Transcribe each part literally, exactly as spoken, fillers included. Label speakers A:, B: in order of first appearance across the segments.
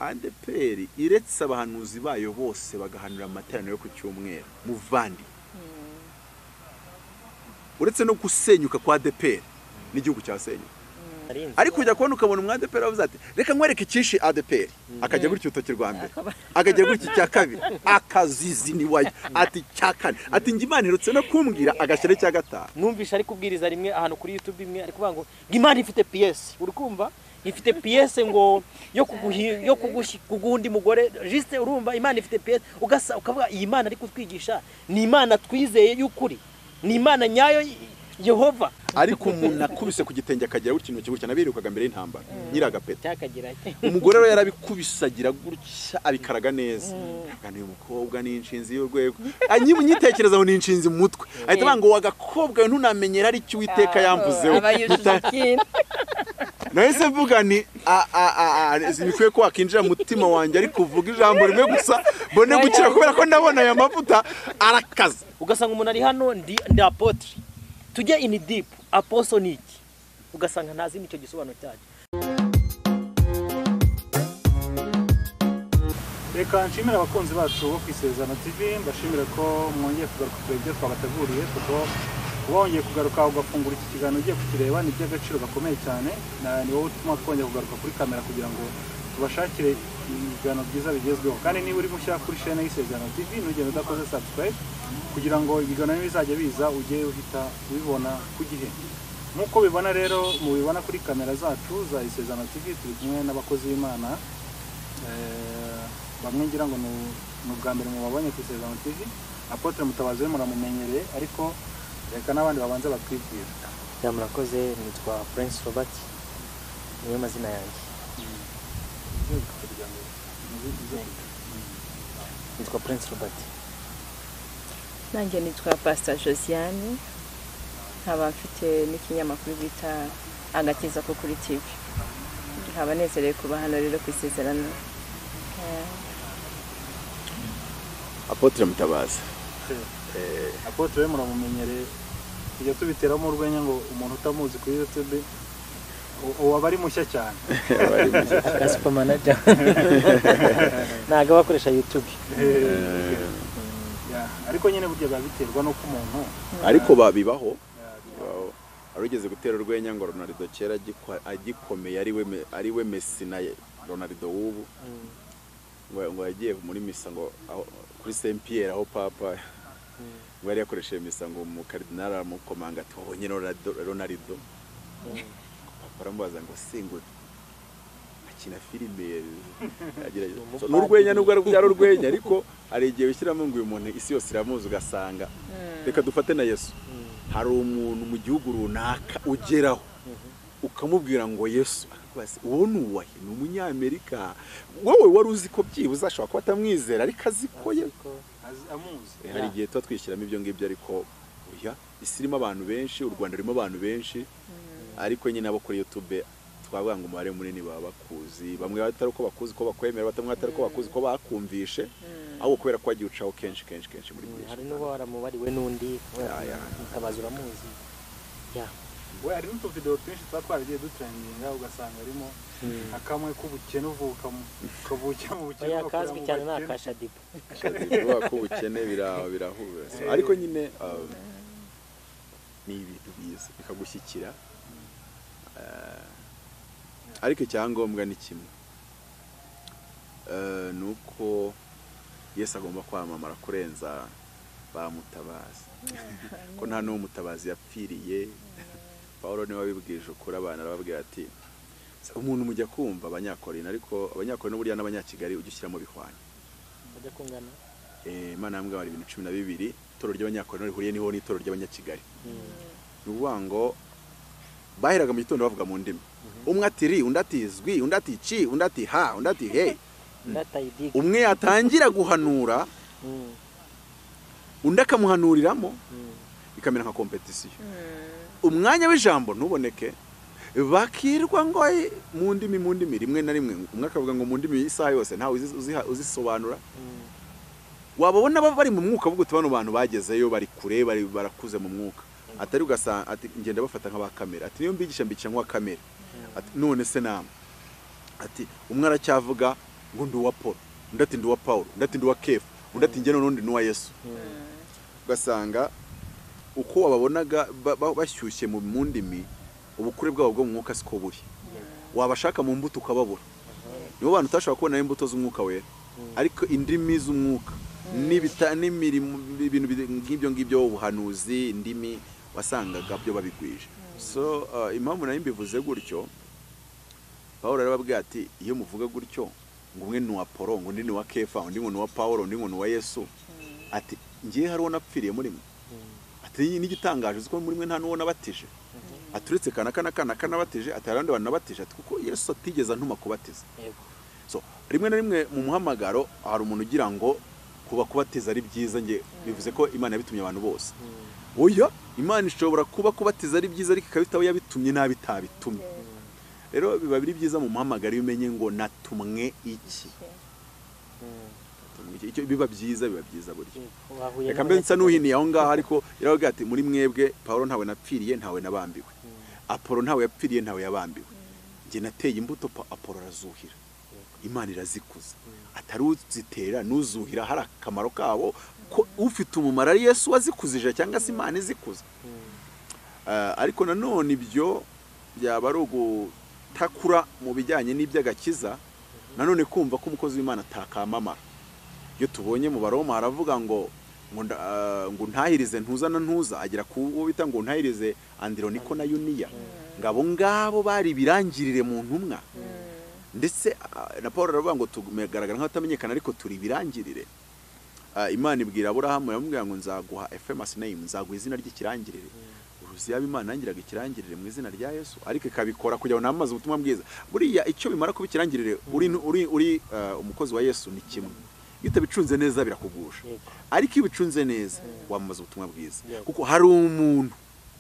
A: A D E P R iretse abahanuzi bayo bose bagahanura amateraniro yo ku cyumweru muvandi uretse no gusenyuka kwa A D E P R n'igihugu cyasenyuka ariko kujya kubona ukabona umwa A D E P R avuze ati reka nkwereke ikishi A D E P R akajya gutyo utoki rwa mbere akajya gutyo cya kabiri akazizi ni wayo ati cyakane ati ngimana herutse no kumbwira agashyire cya gatanu
B: numvisha ari kubwiriza rimwe ahantu kuri YouTube imwe ari kuvuga ngo ngimana ifite P S uri kumva ifite P S ngo yo kuguhi yo kugundi mugore juste urumva imana ifite P S ugasa ukavuga iyi Imana ari kutwigisha ni Imana twizeye y'ukuri ni Imana nyayo Yehova
A: ariko umuntu akubise ku gitenge akagira gutyo gutya nabirukaga mbere y'intambara nyiragapeta
B: cyakagira
A: umugore we yarabikubisagira gutya abikaraga neza kandi uyu mukobwa ni inshinzi y'urwego anyimu nyitekereza ngo ni inshinzi mu mutwe ahita banga wagakobwa ntunamenyera ari cyo witeka yamvuzeho nahise mvuga ni a a a zibikwiye ko wakinjira mutima wanjye ari kuvuga ijambo rimwe gusa bone gukira kubera ko ndabona aya mavuta arakaza
B: ugasanga umuntu ari hano ndi ndi apotre tujye in deep apostle niki ugasanga ntazi nicyo gisobanuro cyaje.
C: Reka nshimira abakunzi bacu bo kwisezerano T V mbashimira ko mwongeye kugaruka ku ibyo twabateguriye kuko wongeye kugaruka ugafungura iki kiganiro ugiye kukireba ni by'agaciro gakomeye cyane ni wowe utuma twongera kugaruka kuri kamera kugira ngo tubashakire ibiganiro byiza bigezweho kandi niba uri mushya kuri chaîne y'Isezerano T V ntugende udakoze subscribe kugira ngo ibiganiro bizajya biza ujye uhita ubibona ku gihe nkuko bibona rero mubibona kuri kamera zacu za Isezerano T V turi kumwe n'abakozi b'Imana eh bamwe ngira ngo no bwa mbere mubabonye ku Isezerano T V Apotre Mutabazi muramumenyereye ariko reka n'abandi babanza bakwibwira.
B: Ya murakoze nitwa Prince Robert niyo mazina yanjye. Nitwa Prince Robert.
D: Nanjye nitwa Pastor Josiane nkaba mfite n'ikinyamakuru bita agakiza ko kuri T V. Nkaba nezereye kuba hano rero ku Isezerano.
A: Apotre Mutabazi.
C: Eh Apotre muramumenyereye tujya tubiteramo urwenya ngo umuntu utamuzi kuri YouTube uwo bari mushya cyane
B: aka super manager naga bakoresha YouTube
C: ya ariko nyine burya babiterwa no ku muntu
A: ariko babibaho arugeze gutera urwenya ngo Ronaldo kera agikomeye ari we ari we Messi na Ronaldo wubu ngo ngo yagiye muri misa ngo kuri Saint Pierre aho papa bari yakoresheje misa ngo mu cardinal amukomanga ati wabonye Ronaldo barambaza ngo singo akina filime agira n'urwenya nubwo ari byaro urwenya ariko ari igihe bishyiramo ngo uyu muntu isi yose iramuzi ugasanga reka dufate na Yesu hari umuntu mu gihugu runaka ugeraho ukamubwira ngo Yesu basi uwo nuwahe ni umunyamerika wowe wari uzi ko byibuze ashobora kuba atamwizera ariko azikoye
C: amuzi
A: hari igihe tuba twishyiramo ibyo ngibyo ariko oya isi irimo abantu benshi u Rwanda rurimo abantu benshi ariko nyine abo kuri YouTube twavuga ngo umubare munini baba bakuzi bamwe batari uko bakuzi ko bakwemera batamwe batari ko bakuzi ko bakumvishe aho kubera ko wagiye ucaho kenshi kenshi kenshi muri byinshi
B: hari n'uwo waramubariwe n'undi Mutabazi uramuzi ya
C: we ari n'utu video twinshi twakwagiye dutrendinga ugasanga arimo akamwe k'ubukene uvuka mu kavuka mu bukene
B: ya kazwi cyane nakasha dipo
A: shadipo ko ubukene biraho birahura ariko nyine ni ibintu biza bikagushyikira ariko icyangombwa ni kimwe nuko Yesu agomba kwamamara kurenza ba Mutabazi ko nta no Mutabazi yapfiriye Paulo niwe wabibwije ukuri abana arababwira ati umuntu mujya kumva abanyakorina ariko abanyakorina burya n'abanyakigali ujyishyiramo bihwanye
B: bajya kungana
A: eh Imana yambwa bari ibintu cumi na bibiri toro ry'abanyakorina rihuriye niho n'itoro ry'abanyakigali n'uwango baheraga mu gitondo bavuga mu ndimi umwe ati ri undi ati zwi undi ati ci undi ati ha undi ati he umwe atangira guhanura undi akamuhanuriramo ikamera nka competition umwanya w'ijambo ntuboneke bakirwa ngo mu ndimi mu ndimi rimwe na rimwe umwe akavuga ngo mu ndimi isaha yose ntawe uzisobanura wababona bari mu mwuka vuga utubano abantu bagezeyo bari kure bari barakuze mu mwuka atari ugasanga ati ngenda bafata nk'aba kamera ati niyo mbigisha mbigisha nk'wa kamera ati none se nama ati umwe aracyavuga ngo ndi uwa Paul, undi ati ndi uwa Paulo, undi ati ndi uwa Kefa, undi ati njye n'undi ni uwa Yesu. Ugasanga uko wababonaga bashyushye mu ndimi, ubukure bwabo bwo mu mwuka siko buri. Wabashaka mu mbuto ukababura. Nibo bantu utashobora kubona imbuto z'umwuka wera, ariko indimi z'umwuka n'ibita n'imirimo ibintu ngibyo ngibyo ubuhanuzi, indimi wasangaga byo babigwije. So uh, impamvu nayo mbivuze gutyo, Paulo arababwira ati iyo muvuga gutyo ngo umwe ni wa Apolo, ngo undi ni wa Kefa, undi ngo ni wa Paulo, undi ngo ni wa Yesu, ati ngiye hariho napfiriye muri mwe. Ati n'igitangaje uko muri mwe nta nuwo nabatije. Aturetse kana kana kana kanabatije, ati arandi banabatije, ati kuko Yesu atigeze ntuma kubatiza. So rimwe na rimwe mu muhamagaro hari umuntu ugira ngo kuba kubatiza ari byiza, nge bivuze ko Imana yabitumye abantu bose. Oya, Imana ishobora kuba kubatiza ari byiza ariko ikabitabo yabitumye nabi tabitumye. Rero biba biri byiza mu muhamagaro umenye ngo natumwe iki. Icyo biba byiza biba byiza buryo. Reka mbe nsa nuhiniye aho ngaho, ariko yaravuga ati muri mwebwe Paulo ntawe napfiriye, ntawe nabambiwe. Apolo ntawe yapfiriye, ntawe yabambiwe. Nge nateye imbuto, Apolo arazuhira. Imana irazikuza. Atari uzitera nuzuhira, hari akamaro kabo ko ufite umumaro ari Yesu wazikuzije cyangwa se Imana izikuza. Uh, ariko nanone ibyo byaba ari ugutakura mu bijyanye n'iby'agakiza, nanone kumva ko umukozi w'Imana atakamamara. Iyo tubonye mu Baroma haravuga ngo ngo, uh, ngo ntahirize ntuza na ntuza, agira kubo bita ngo ntahirize Androniko na Yuniya, ngabo ngabo bari birangirire mu ntumwa. Ndetse uh, na Paulo aravuga ngo tumegaragara nk'atamenyekana ariko turi birangirire. Uh, Imana ibwira Aburahamu yamubwira ngo nzaguha a famous name, nzaguha izina ry'ikirangirire. Uruzi yaba Imana yangiraga ikirangirire mu izina rya Yesu, ariko ikabikora kugira ngo namaze ubutumwa bwiza. Buriya icyo bimara kuba ikirangirire uri uri uri uh, umukozi wa Yesu ni kimwe. Iyo utabicunze neza birakugusha, ariko iyo ubicunze neza wamaze ubutumwa bwiza. Kuko hari umuntu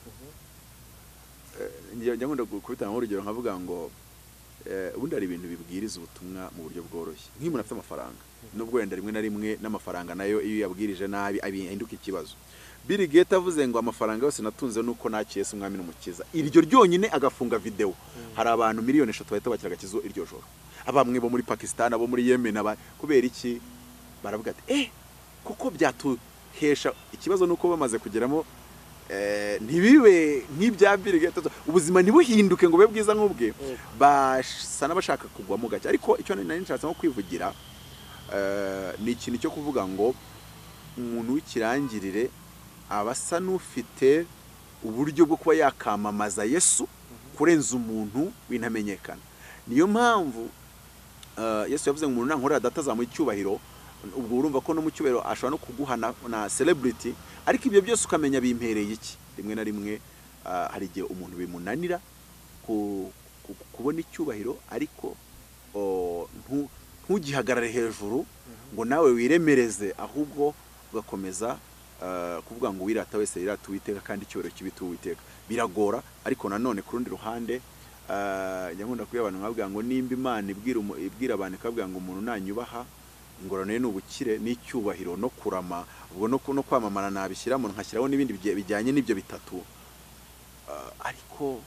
A: njya ngunda kubitanga urugero nkavuga ngo ubundi hari ibintu bibwiriza ubutumwa mu buryo bworoshye. Nk'umuntu afite amafaranga, nubwo wenda rimwe na rimwe n'amafaranga nayo iyo yabwirije nabi ahinduka ikibazo. Bill Gates avuze ngo amafaranga yose natunze nuko nakiye Yesu umwami n'umukiza, iryo ryonyine agafunga video, hari abantu miliyoni eshatu bahita bakira agakizo iryo joro. Abamwe bo muri Pakistan, abo muri Yemen, aba kubera iki baravuga ati eh kuko byatuhesha. Ikibazo nuko bamaze kugeramo eh ntibibe nk'ibya Bill Gates, ubuzima ntibuhinduke ngo bube bwiza nk'ubwe, basana bashaka kugwa mu gake. Ariko icyo nari nshatse nko kwivugira eh ni ikintu cyo kuvuga ngo umuntu w'ikirangirire abasa n'ufite uburyo bwo kuba yakamamaza Yesu kurenza umuntu w'intamenyekana. Niyo mpamvu uh, Yesu yavuze ngo umuntu nankorera data azamuha icyubahiro. Ubwo urumva ko no mu cyubahiro ashobora no kuguhana na celebrity, ariko ibyo byose ukamenya bimpereye iki. Rimwe na rimwe uh, hari igihe umuntu bimunanira ku, ku, kubona icyubahiro, ariko uh, ntugihagarare hejuru ngo nawe wiremereze, ahubwo ugakomeza Uh, kuvuga ngo wirata wese yirata Uwiteka kandi icyubahiro kibitu Uwiteka. Biragora, ariko nanone ku rundi ruhande uh, nyakunda kuya abantu nkavuga ngo nimba Imana ibwira ibwira abantu kavuga ngo umuntu nanyubaha ingorane n'ubukire n'icyubahiro no kurama, ubwo no no kwamamara nabishyira mu nkashyiraho n'ibindi bijyanye n'ibyo bitatu. Uh, ariko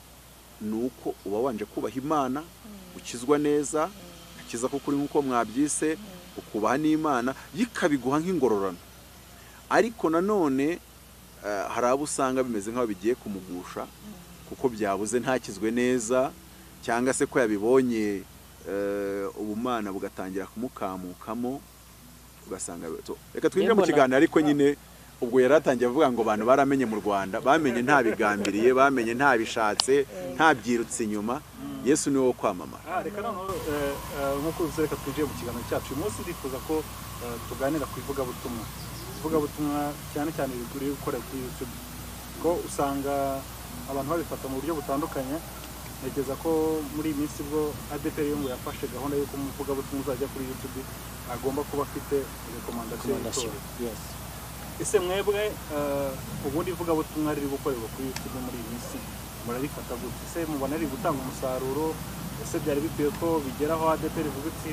A: nuko uba wanje kubaha Imana, ukizwa neza, akiza ko kuri nkuko mwabyise, ukubaha n'Imana yikabiguha nk'ingororano. Ariko nanone uh, hari abo usanga bimeze nk'aho bigiye kumugusha kuko byabuze ntakizwe neza, cyangwa se ko yabibonye uh, ubumana bugatangira kumukamukamo, ugasanga reka twinjire mu kiganiro. Ariko nyine ubwo yaratangiye avuga ngo abantu baramenye mu Rwanda, bamenye nta bigambiriye, bamenye nta bishatse, nta byirutse inyuma. Yesu ni wo kwamamara.
C: Ah, reka none nkuko reka twinjire mu kiganiro cyacu. Uyu munsi ndifuza ko tuganira ku ivugabutumwa ivugabutumwa cyane cyane biguriye gukora kuri YouTube, ko usanga abantu babifata mu buryo butandukanye. Ntegeza ko muri iyi minsi bwo A D E P R yo ngo yafashe gahunda y'uko umuvugabutumwa uzajya kuri YouTube agomba kuba afite recommendation. Yes. Ese mwebwe ubundi ivugabutumwa riri gukorerwa kuri YouTube muri iyi minsi murarifata gute? Ese mubona ari gutanga umusaruro? Ese byari bikwiye ko bigeraho A D E P R ivuga iti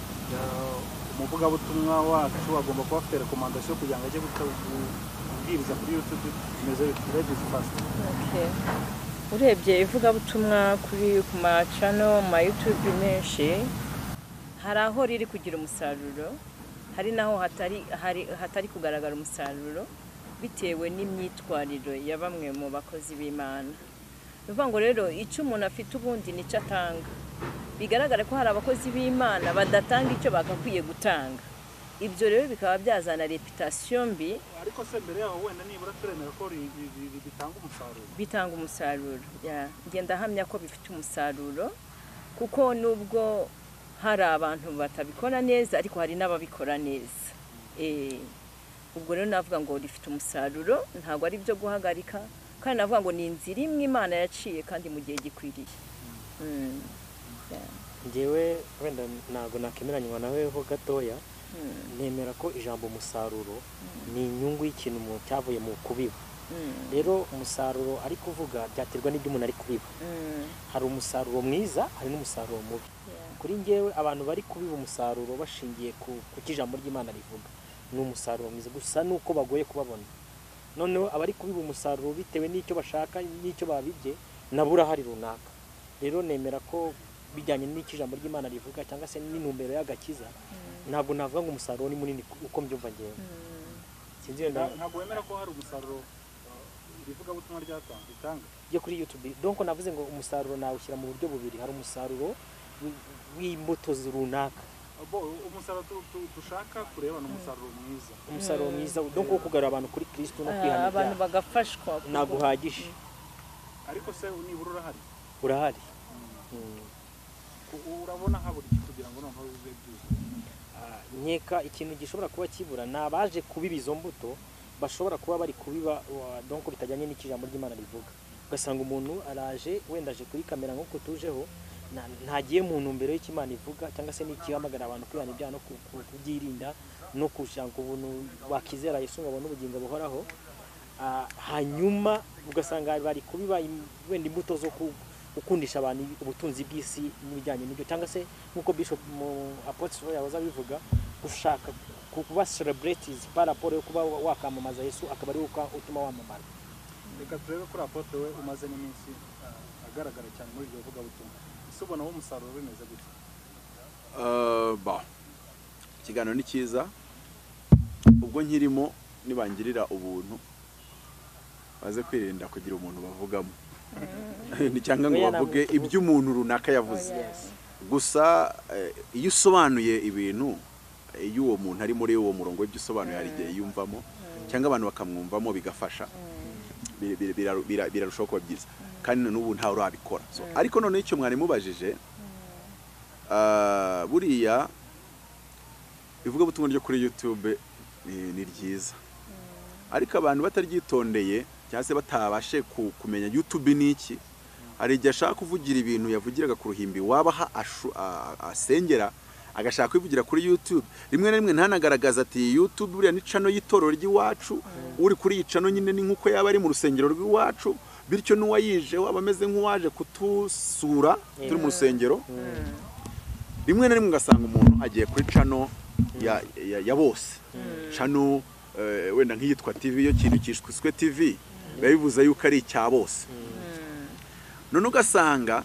C: umuvugabutumwa wacu agomba kuba afite recommendation kugira ngo ajye kubwiriza kuri YouTube? Imeze ladies first.
D: Okay. Urebye ivugabutumwa kuri ku ma channel ma YouTube menshi, hari aho riri kugira umusaruro, hari naho hatari hari hatari kugaragara umusaruro bitewe n'imyitwarire ya bamwe mu bakozi b'Imana. Bivuga ngo rero icyo umuntu afite ubundi nicyo atanga. Bigaragara ko hari abakozi b'Imana badatanga icyo bagakwiye gutanga. Ibyo rero bikaba byazana reputation mbi.
C: Ariko se mbere yaho wenda nibura turemera ko bitanga umusaruro.
D: Bitanga umusaruro. Ya, ngenda hamya ko bifite umusaruro kuko nubwo hari abantu batabikora neza ariko hari n'ababikora neza. Eh ubwo rero navuga ngo rifite umusaruro, ntago ari byo guhagarika, kandi navuga ngo ni inzira imwe Imana yaciye kandi mu gihe gikwiriye. Mm.
B: Ngewe wenda ntago nakemeranywa nawe ho gatoya. Nemera ko ijambo umusaruro ni inyungu y'ikintu mu cyavuye mu kubiba. Rero umusaruro ari kuvuga byaterwa n'ibyo umuntu ari kubiba. Hari umusaruro mwiza, hari n'umusaruro mubi. Kuri ngewe abantu bari kubiba umusaruro bashingiye ku kijambo ry'Imana rivuga, ni umusaruro mwiza, gusa nuko bagoye kubabona. Noneho abari kubiba umusaruro bitewe n'icyo bashaka n'icyo babibye nabura hari runaka. Rero nemera ko bijyanye n'ikijambo ry'Imana rivuga cyangwa se n'intumbero y'agakiza, ntabwo navuga ngo umusaruro ni munini uko mbyumva ngewe. Sinzi wenda
C: ntabwo wemera ko hari umusaruro bivuga butumwa ryatanga bitanga
B: yo kuri YouTube. Donc navuze ngo umusaruro nawushyira mu buryo bubiri, hari umusaruro w'imbuto runaka.
C: Abo umusaruro dushaka kureba no umusaruro mwiza.
B: Umusaruro mwiza donc wo kugarura abantu kuri Kristo no kwihanira
D: abantu bagafashwa.
B: Naguhagije.
C: Ariko se nibura urahari?
B: Urahari.
C: Urabona haburi kugira ngo noneho bize byuze.
B: Nkeka ikintu gishobora kuba kibura nabaje kubiba izo mbuto bashobora kuba bari kubiba donc bitajyanye n'ikijambo ry'Imana rivuga. Ugasanga umuntu araje wendaje kuri kamera nk'uko tujeho ntagiye mu ntumbero y'Imana ivuga cyangwa se n'ikihamagara abantu kwihana ibyaha no kubyirinda no kushaka ubuntu bakizera Yesu ngo abone ubugingo buhoraho. Hanyuma ugasanga bari kubiba wenda imbuto zo ukundisha abantu ubutunzi bw'isi n'ibijyanye n'ibyo, cyangwa se nk'uko Bishop mu Apostle yahoza bivuga gushaka kuba celebrities par rapport yo kuba wakamamaza Yesu akaba ari uko utuma wamamara.
C: Reka turebe kuri Apostle we umaze n'iminsi agaragara cyane muri ibyo vuga butumwa. Subona wo umusaruro bimeze gute?
A: Uh, ba ikiganiro ni cyiza, ubwo nkirimo nibangirira ubuntu baze kwirinda kugira umuntu bavugamo ni cyangwa ngo bavuge ibyo umuntu runaka yavuze. Gusa iyo usobanuye ibintu, iyo uwo muntu ari muri uwo murongo w'ibyo usobanuye hari igihe yumvamo cyangwa abantu bakamwumvamo bigafasha, birarushaho kuba byiza, kandi n'ubu ntawe urabikora. Ariko none icyo mwari mubajije, buriya ivuga butumwa ryo kuri YouTube ni ryiza, ariko abantu bataryitondeye cyangwa se batabashe kumenya YouTube ni iki, hari igihe ashaka kuvugira ibintu yavugiraga ku ruhimbi wabaha asengera agashaka kwivugira kuri YouTube, rimwe na rimwe ntanagaragaza ati YouTube buriya ni cano y'itorero ry'iwacu, uri kuri yicano nyine ni nkuko yaba ari mu rusengero rw'iwacu, bityo n'uwayije waba ameze nk'uwaje kutusura turi mu rusengero. Rimwe na rimwe ugasanga umuntu agiye kuri cano ya ya bose, cano wenda nk'iyitwa T V, yo kintu cyiswe T V bivuze yuko ari icya bose. None ugasanga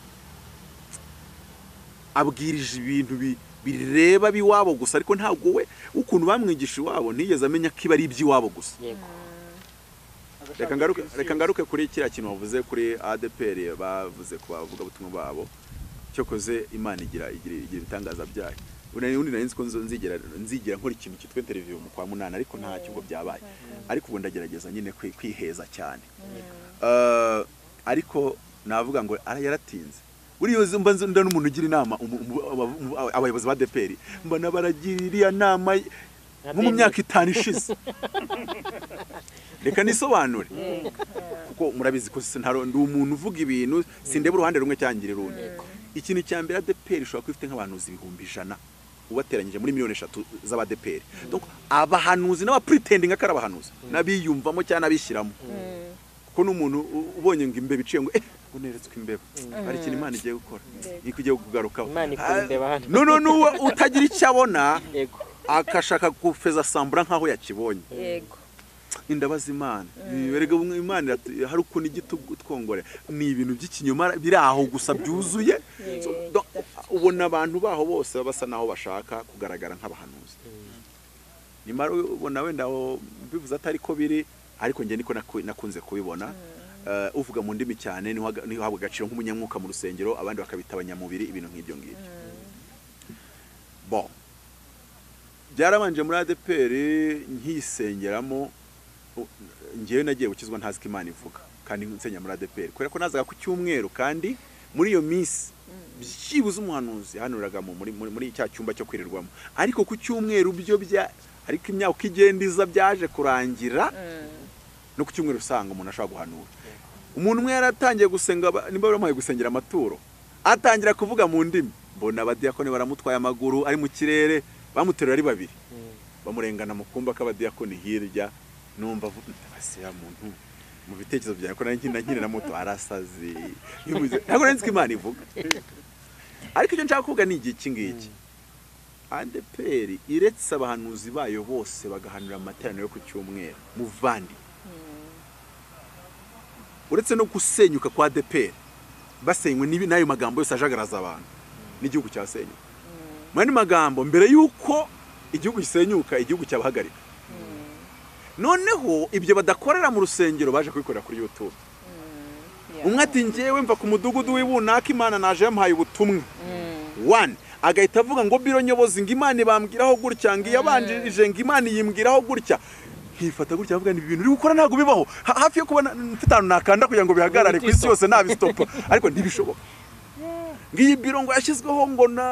A: abwirije ibintu bireba biwabo gusa, ariko ntabwo we ukuntu bamwigisha iwabo ntiyeze amenya ko iba ari iby'iwabo gusa. Reka ngaruke reka ngaruke kuri kiriya kintu bavuze kuri A D E P R, bavuze ko bavuga butumwa babo cyo koze Imana igira igira ibitangaza byayo. Undi nari nzi ko nzigera nzigera nkora ikintu cyitwa interview mu kwa munana, ariko nta cyo byabaye. Ariko ubu ndagerageza nyine kwiheza cyane. Uh, ariko navuga ngo ara yaratinze. Buriyo mba nda n'umuntu ugira inama abayobozi ba A D E P R, mbona baragiriya nama mu myaka itanu ishize. Reka nisobanure kuko murabizi ko ntaro ndi umuntu uvuga ibintu sindeba uruhande rumwe cyangire rundi. Ikintu cya mbere A D E P R ishobora kwifite nk'abahanuzi ibihumbi ijana ubateranyije muri miliyoni eshatu z'aba A D E P R. Donc abahanuzi n'aba pretending akara abahanuzi nabiyumvamo cyane abishyiramo, ko n'umuntu ubonye ngo imbe biciye ngo eh uneretswe imbeba ari ikintu Imana igiye gukora ikugiye kugarukaho. No no no utagira icyo abona akashaka gufeza sambura nkaho yakibonye. Yego indabaza Imana berega Imana hari ukuntu igitugu twongore ni ibintu by'ikinyoma biri aho gusa byuzuye. ubona abantu baho bose basa naho bashaka kugaragara nk'abahanuzi. Nimara ubona wenda bivuze atari ko biri ariko nge niko nakunze kubibona. Uvuga mu ndimi cyane niho habwa agaciro nk'umunyamwuka mu rusengero, abandi bakabita abanyamubiri, ibintu nk'ibyo ngibyo. Bon, byarabanje muri A D E P R nkisengeramo, ngewe nagiye gukizwa ntazi ko Imana ivuga kandi nsenya muri A D E P R kubera ko nazaga ku cyumweru, kandi muri iyo minsi byibuze umuhanuzi hanuraga muri muri cya cyumba cyo kwirirwamo, ariko ku cyumweru byo bya ariko imyaka igendiza byaje kurangira no ku cyumweru usanga umuntu ashaka guhanura. Umuntu umwe yaratangiye gusenga, nimba baramuhaye gusengera amaturo, atangira kuvuga mu ndimi, mbona abadiyakoni baramutwaye amaguru ari mu kirere, bamuterura ari babiri, bamurengana mu kumba k'abadiyakoni hirya. Numva basiya muntu mu bitekerezo byawe ko nanjye nkina na moto arasazi, ntabwo nzi ko Imana ivuga. Ariko icyo nshaka kuvuga ni iki ngiki, A D E P R iretse abahanuzi bayo bose bagahanura amateraniro yo ku cyumweru, muvandi uretse no gusenyuka kwa A D E P R, basenywe nibi nayo magambo yose ajagaraza abantu n'igihugu cyasenyuka. Mani magambo mbere yuko igihugu gisenyuka, igihugu cyabahagarika. Noneho ibyo badakorera mu rusengero baje kubikorera kuri YouTube. Umwe ati ngewe mva ku mudugudu w'ibunaka, Imana naje yamuhaye ubutumwa. One agahita avuga ngo biro nyobozi ngo Imana ibambwiraho gutya, ngo yabanjirije ngo Imana yimbwiraho gutya. Hifata gutya avuga ni ibintu uri gukora ntago bibaho, hafi yo kubona mfitano nakanda kugira ngo bihagarare ku isi yose nabistopa, ariko ntibishoboka. Ngiyi biro ngo yashizweho ngo na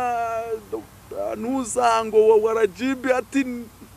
A: nuzango warajibi ati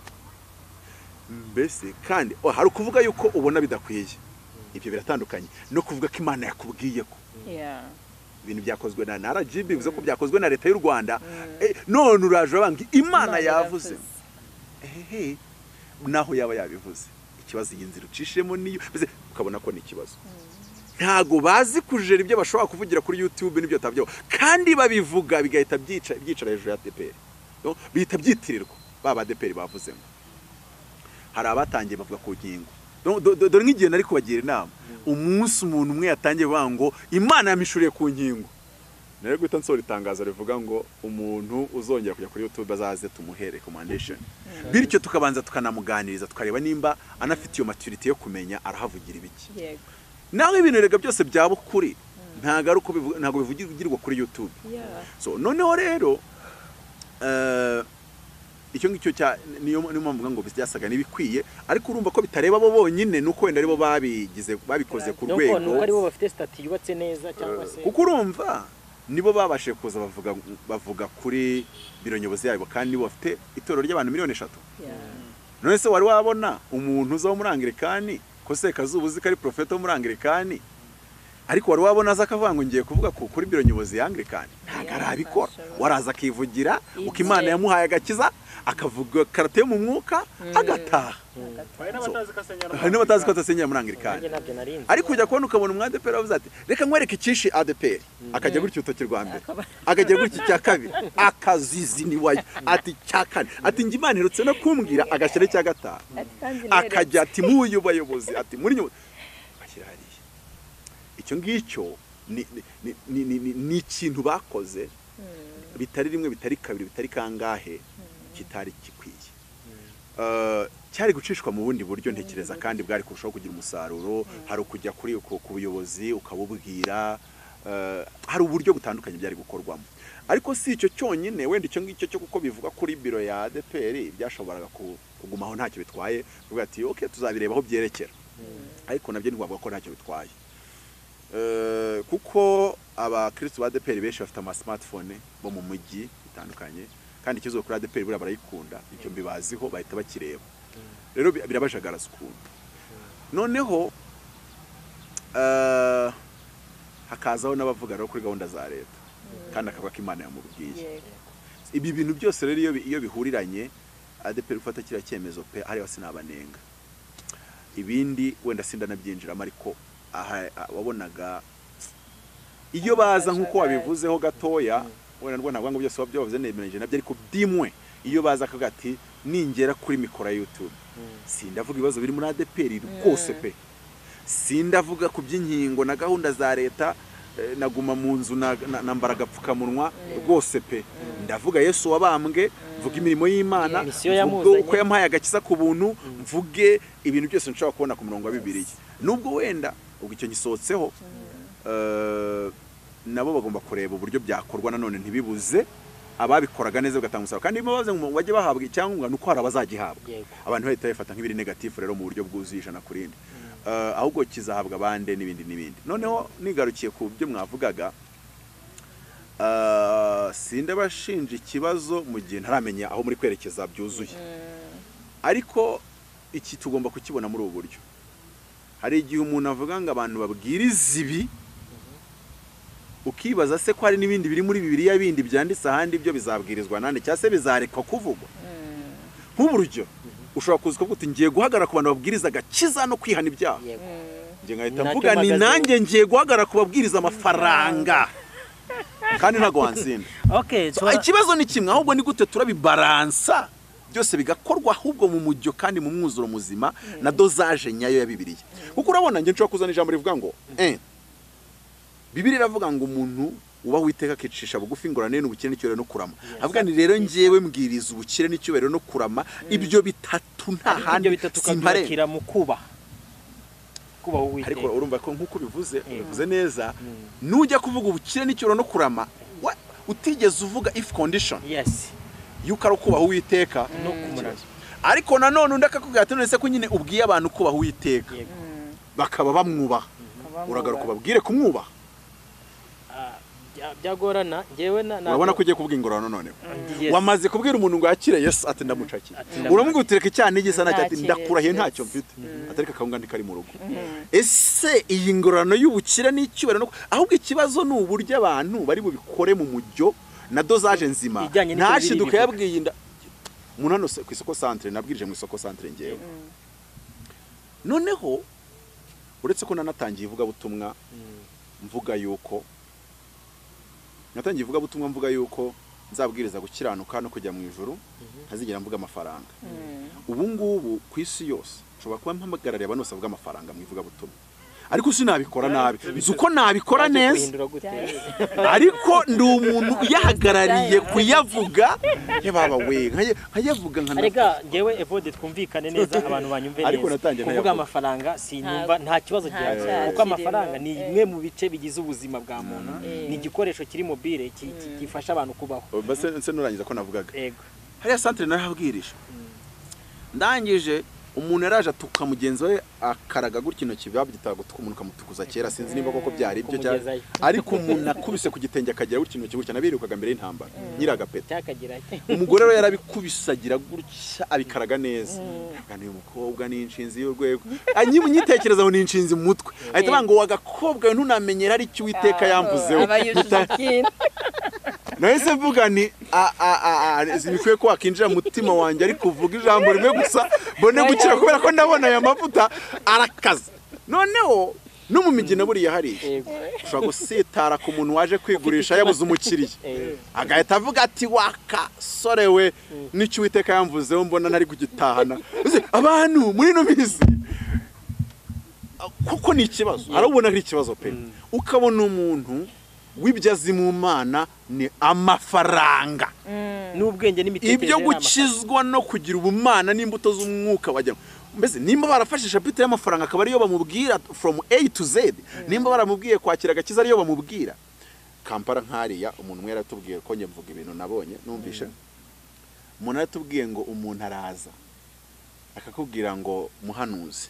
A: mbese, kandi oh, hari kuvuga yuko ubona bidakwiye. Ibyo biratandukanye no kuvuga ko Imana yakubwiye ko yeah ibintu byakozwe na R G B, bivuze ko byakozwe na leta y'u Rwanda. Eh, none uraje bangi Imana yavuze ehe naho yaba yabivuze. Ikibazo y'inzira ucishemo niyo bize ukabona ko ni ikibazo. Ntago bazi kujera ibyo bashobora kuvugira kuri YouTube n'ibyo tabyo, kandi babivuga bigahita byica byicara hejuru ya A D E P R. No bihita byitirirwa baba A D E P R bavuze ngo hari abatangiye bavuga ku ngingo. Dore nk'igihe nari kubagira inama, umunsi umuntu umwe yatangiye bavuga ngo Imana yamishuriye ku ngingo, nari guhita nsora itangazo rivuga ngo umuntu uzongera kujya kuri YouTube azaze tumuhe recommendation. Bityo tukabanza tukanamuganiriza tukareba nimba anafite iyo maturity yo kumenya arahavugira ibiki. Yego. Nawe ibintu rega byose byabo kuri ntago ari uko ntago bivugirwa kuri YouTube. So noneho rero eh icyo ngicyo cya niyo niyo mvuga ngo byasaga nibikwiye, ariko urumva ko bitareba bo bonyine nuko wenda aribo babigize babikoze ku rwego,
B: nuko aribo bafite stati yubatse neza cyangwa se
A: kuko urumva nibo babashe kuza bavuga bavuga kuri biro nyobozi yabo, kandi nibo bafite itorero ry'abantu miliyoni eshatu. None se wari wabona umuntu uza muri Anglikani ko se kazubuzi kari profeta wo muri Anglikani, ariko wari wabona aza akavuga ngo ngiye kuvuga kuri biro nyobozi ya Anglikani? Ntago arabikora. Waraza akivugira uko Imana yamuhaye agakiza, akavuga karate mu mwuka agataha. Hari n'abatazi ko atasenyera muri Anglikani. Ariko ujya kubona ukabona umwa A D E P R avuze ati reka nkwereke ikishi A D E P R, akajya gutyo utoki rwa mbere, akajya gutyo cya kabiri, akazizi ni wayo ati cyakane, ati ngi Imana irutse no kumbwira agashyira cya gatanu, akajya ati muyu bayobozi ati muri nyo bashyira hariya. Icyo ngicyo ni ni ni ni ikintu bakoze bitari rimwe bitari kabiri bitari kangahe kitari kikwiye. Uh, cyari gucishwa mu bundi buryo ntekereza, kandi bwari kurushaho kugira umusaruro. Hari ukujya kuri ku buyobozi ukabubwira, uh, hari uburyo butandukanye byari gukorwamo. Ariko si icyo cyonyine, wenda icyo ngicyo cyo kuko bivuga kuri biro ya A D E P R byashoboraga kugumaho ntacyo bitwaye, uvuga ati okay tuzabirebaho byerekera, ariko nabyo ntibavuga ko ntacyo bitwaye. Uh, kuko abakristo ba A D E P R benshi bafite ama smartphone bo mu mujyi bitandukanye, kandi ikizo kuri A D E P R bura barayikunda, icyo mbibaziho bahita bakireba. Rero birabashagaraza ukuntu. Noneho uh, hakazaho n'abavuga rero kuri gahunda za leta, kandi akavuga ko Imana yamubwiye. Ibi bintu byose rero iyo iyo bihuriranye A D E P R ufata kira cyemezo pe ari wasinabanenga. Ibindi wenda sinda nabyinjiramo, ariko aha wabonaga iyo baza nkuko wabivuzeho gatoya, wenda ndwo ntabwo ngo byose wabyavuze nemereje nabyo, ariko dimwe iyo baza akavuga ati ningera kuri mikoro ya YouTube sindavuga ibibazo biri muri A D E P R rwose pe, sindavuga ku by'inkingo na gahunda za leta naguma mu nzu nambara agapfukamunwa rwose pe ndavuga Yesu wabambwe mvuga imirimo y'Imana mvuga uko yampaye agakiza ku buntu mvuge ibintu byose nshobora kubona ku murongo wa Bibiliya nubwo wenda ubwo icyo gisohotseho nabo bagomba kureba uburyo byakorwa nanone ntibibuze ababikoraga neza ugatanga umusaruro kandi bibaze ngo bajye bahabwa icyangombwa nuko hari abazagihabwa abantu bahita bafata nk'ibiri negative rero mu buryo bwuzuye ijana kuri indi ahubwo kizahabwa abandi n'ibindi n'ibindi noneho nigarukiye ku byo mwavugaga sinde bashinja ikibazo mu gihe ntaramenya aho muri kwerekeza byuzuye ariko iki tugomba kukibona muri ubu buryo hari igihe umuntu avuga ngo abantu babwiriza ibi ukibaza se ko hari n'ibindi biri muri Bibiliya bindi byanditse ahandi byo bizabwirizwa nande cyangwa se bizarekwa kuvugwa nk'uburyo ushobora kuza kuvuga uti ngiye guhagarara ku bantu babwiriza agakiza no kwihana ibyaha ngiye ngahita mvuga ni nanjye ngiye guhagarara ku babwiriza amafaranga kandi ntago wansinda ikibazo ni kimwe ahubwo ni gute turabibaransa byose bigakorwa ahubwo mu mujyo kandi mu mwuzuro muzima na dozaje nyayo ya Bibiliya kuko urabona ngiye nshobora kuzana ijambo rivuga ngo eh Bibiliya iravuga ngo umuntu uba witeka akicisha bugufi ingorane n'ubukire n'icyubahiro no kurama avuga ni rero ngiyewe mbwiriza ubukire n'icyubahiro no kurama ibyo bitatu nta handi
B: simpare mu kuba kuba uwiteka
A: ariko urumva ko nkuko bivuze bivuze neza nujya kuvuga ubukire n'icyubahiro no kurama utigeze uvuga if condition
B: yes
A: yuko ari kubaho uwiteka
B: no kumuraza
A: ariko nanone undi akakubwira ati none se ko nyine ubwiye abantu kubaho uwiteka bakaba bamwubaha uragaruka babwire kumwubaha
B: byagorana ngewe na
A: urabona ko ugiye kuvuga ingorano none wamaze kubwira umuntu ngo yakire Yesu ati ndamucakiye uramubwira utereka cyane igisa na cyati ndakurahiye ntacyo mfite atareka kawunga ndi kari mu rugo ese iyi ngorano y'ubukire n'icyubahiro ahubwo ikibazo ni uburyo abantu bari bubikore mu mujyo na dozaje nzima ntashiduka yabwiye inda umuntu hano ku isoko centre nabwirije mu isoko centre ngewe noneho uretse ko nanatangiye ivuga butumwa mvuga yuko natangiye ivuga butumwa mvuga yuko nzabwiriza gukiranuka no kujya mu ijuru ntazigera mvuga amafaranga ubu ngubu ku isi yose nshobora kuba mpamagarariye abantu bose bavuga amafaranga mu ivuga butumwa ariko sinabikora nabi nzi uko nabikora neza ariko ndi umuntu yahagarariye kuyavuga ye baba we nkayavuga nkana
B: arega ngewe evode twumvikane neza abantu banyumve neza kuvuga amafaranga sinyumva nta kibazo gihari kuko amafaranga ni imwe mu bice bigize ubuzima bwa muntu ni igikoresho kiri mobile gifasha abantu kubaho
A: base nse nurangiza ko navugaga yego hariya centre narahabwirisha ndangije umuntu yaraje atuka mugenzi we akaraga gutya intoki babyitaga gutuka umuntu kamutukuza kera sinzi niba koko byari ibyo cyane ariko umuntu akubise ku gitenge akagira gutya intoki gutya nabirukaga mbere y'intambara nyiragapeta umugore we yarabikubisagira gutya abikaraga neza kandi uyu mukobwa ni inshinzi y'urwego anyimu nyitekereza ngo ni inshinzi mu mutwe ahita banga wagakobwa ntunamenyera ari cyo Uwiteka yamvuzeho nahise mvuga ni a a a zibikwiye ko wakinjira mutima wanjye ari kuvuga ijambo rimwe gusa bone gukira kubera ko ndabona aya mavuta arakaza noneho no mu migina buriya hari ushobora gusitara ku muntu waje kwigurisha yabuze umukiriya agahita avuga ati waka sorewe n'icyo Uwiteka yamvuzeho mbona ntari kugitahana abantu muri no mizi kuko ni ikibazo arabona ari ikibazo pe ukabona umuntu wibyazi mu mana ni amafaranga
B: n'ubwenge n'imitekerereze
A: ibyo gukizwa no kugira ubumana n'imbuto z'umwuka bajya mbese nimba barafashisha pite y'amafaranga akaba ariyo bamubwira from A to Z nimba baramubwiye kwakira agakiza ariyo bamubwira Kampala nkariya umuntu umwe yaratubwiye ko nge mvuga ibintu nabonye numvishe umuntu yaratubwiye ngo umuntu araza akakubwira ngo muhanuzi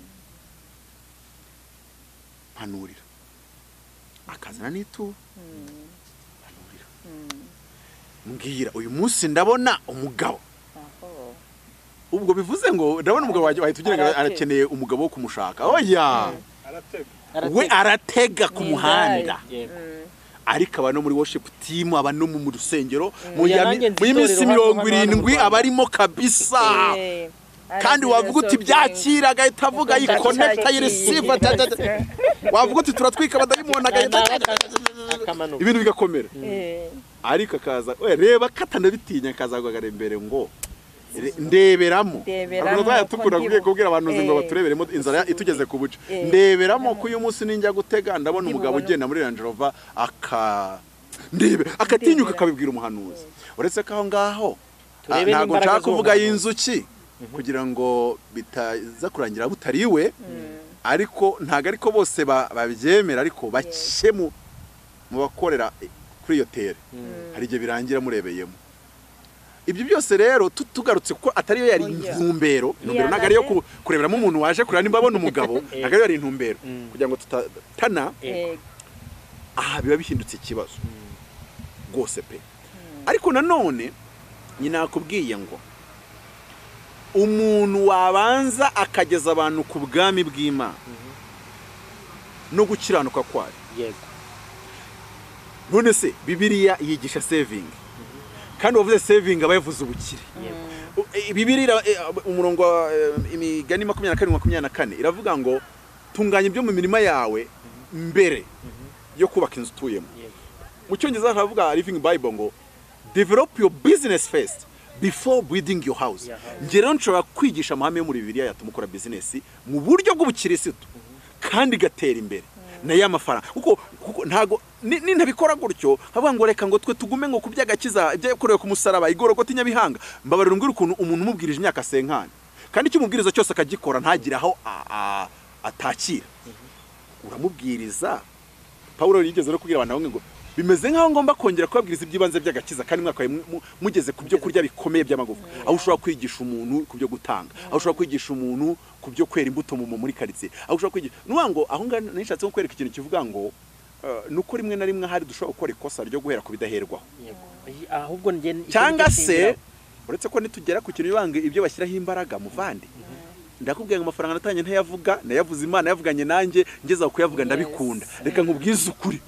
A: hanurira akazana n'itu hanurira mbwira uyu munsi ndabona umugabo ubwo bivuze ngo ndabona umugabo waje wahita ugira arakeneye umugabo wo kumushaka oya we aratega ku muhanda ariko abantu muri worship team abantu mu rusengero mu minsi mirongo irindwi abarimo kabisa kandi wavuga uti byakira agahita avuga yikonekta yireceive wavuga uti turatwika badayimona agahita ibintu bigakomera ariko akaza we reba katana bitinya kazagwagara imbere ngo ndeberamo
D: Ndeberamo
A: ntabwo tukura
D: ko
A: kubwira abantu ngo
D: eh,
A: batureberemo inzara itugeze ku buce
D: eh,
A: ndeberamo ko uyu munsi ninjya gutega ndabona umugabo ugenda muri Range Rover aka ndebe akatinyuka akabibwira umuhanuzi uretse ko aho ngaho
B: Turebe
A: ntabwo
B: n'imbaraga
A: nshaka
B: z'uwo
A: kuvuga
B: muntu.
A: y'inzuki kugira ngo bitaza kurangira butariwe ariko ntago ariko bose ba- babyemera ariko bake mu mu bakorera kuri iyo tere hari igihe birangira murebeyemo ibyo byose rero tu- tugarutse ko atari yo yari
D: Oya.
A: intumbero intumbero ntago ari yo ku- kureberamo umuntu waje kureba nimba abona umugabo ntago ari yo yari intumbero kugira ngo tutatana
D: eh,
A: aha biba bihindutse ikibazo rwose pe ariko nanone nyina nakubwiye ngo umuntu wabanza akageza abantu ku bwami bw'Imana no gukiranuka kwayo
B: yego
A: none se Bibiliya yigisha saving kandi wavuze saving aba yavuze ubukire
B: yego
A: E, Bibiliya e, umurongo wa, e, imigani makumyabiri na kane makumyabiri na kane iravuga ngo tunganya ibyo mu mirima yawe mbere yo kubaka inzu utuyemo
B: yego
A: mu cyongereza haravuga living bible ngo develop your business first before building your house
B: Yeah.
A: nge rero nshobora kwigisha amahame yo muri Bibiliya yatuma ukora business mu buryo bw'ubukirisitu kandi gatera imbere na ya mafaranga kuko kuko ntago ni- ni ntabikora gutyo havuga ngo reka ngo twe tugume ngo kubyagakiza ibyakorewe ku musaraba igorogota inyabihanga mbabarira umbwira ukuntu umuntu umubwirije imyaka senkani kandi icyo umubwiriza cyose akagikora ntagira aho a- a- atakira uramubwiriza Paulo yigeze no kubwira abantu bamwe ngo bimeze nkaho ngomba kongera kubabwiriza iby'ibanze by'agakiza kandi mwaka wawe mu- mugeze ku byo kurya bikomeye by'amagufa aho ushobora kwigisha umuntu ku byo gutanga aho ushobora kwigisha umuntu ku byo kwera imbuto mu muri quartier aho ushobora kwigisha nuwa ngo aho ngana nishatse ko kwereka ikintu kivuga ngo uh, nuko rimwe na rimwe hari dushobora gukora ikosa ryo guhera ku bidaherwaho
B: yego ahubwo nge
A: cyangwa se uretse ko nitugera ku kintu bibanga ibyo bashyiraho imbaraga muvandi ndakubwiye ngo amafaranga natanye ntayavuga nayavuze Imana yavuganye nanjye ngeza kuyavuga ndabikunda reka nkubwize ukuri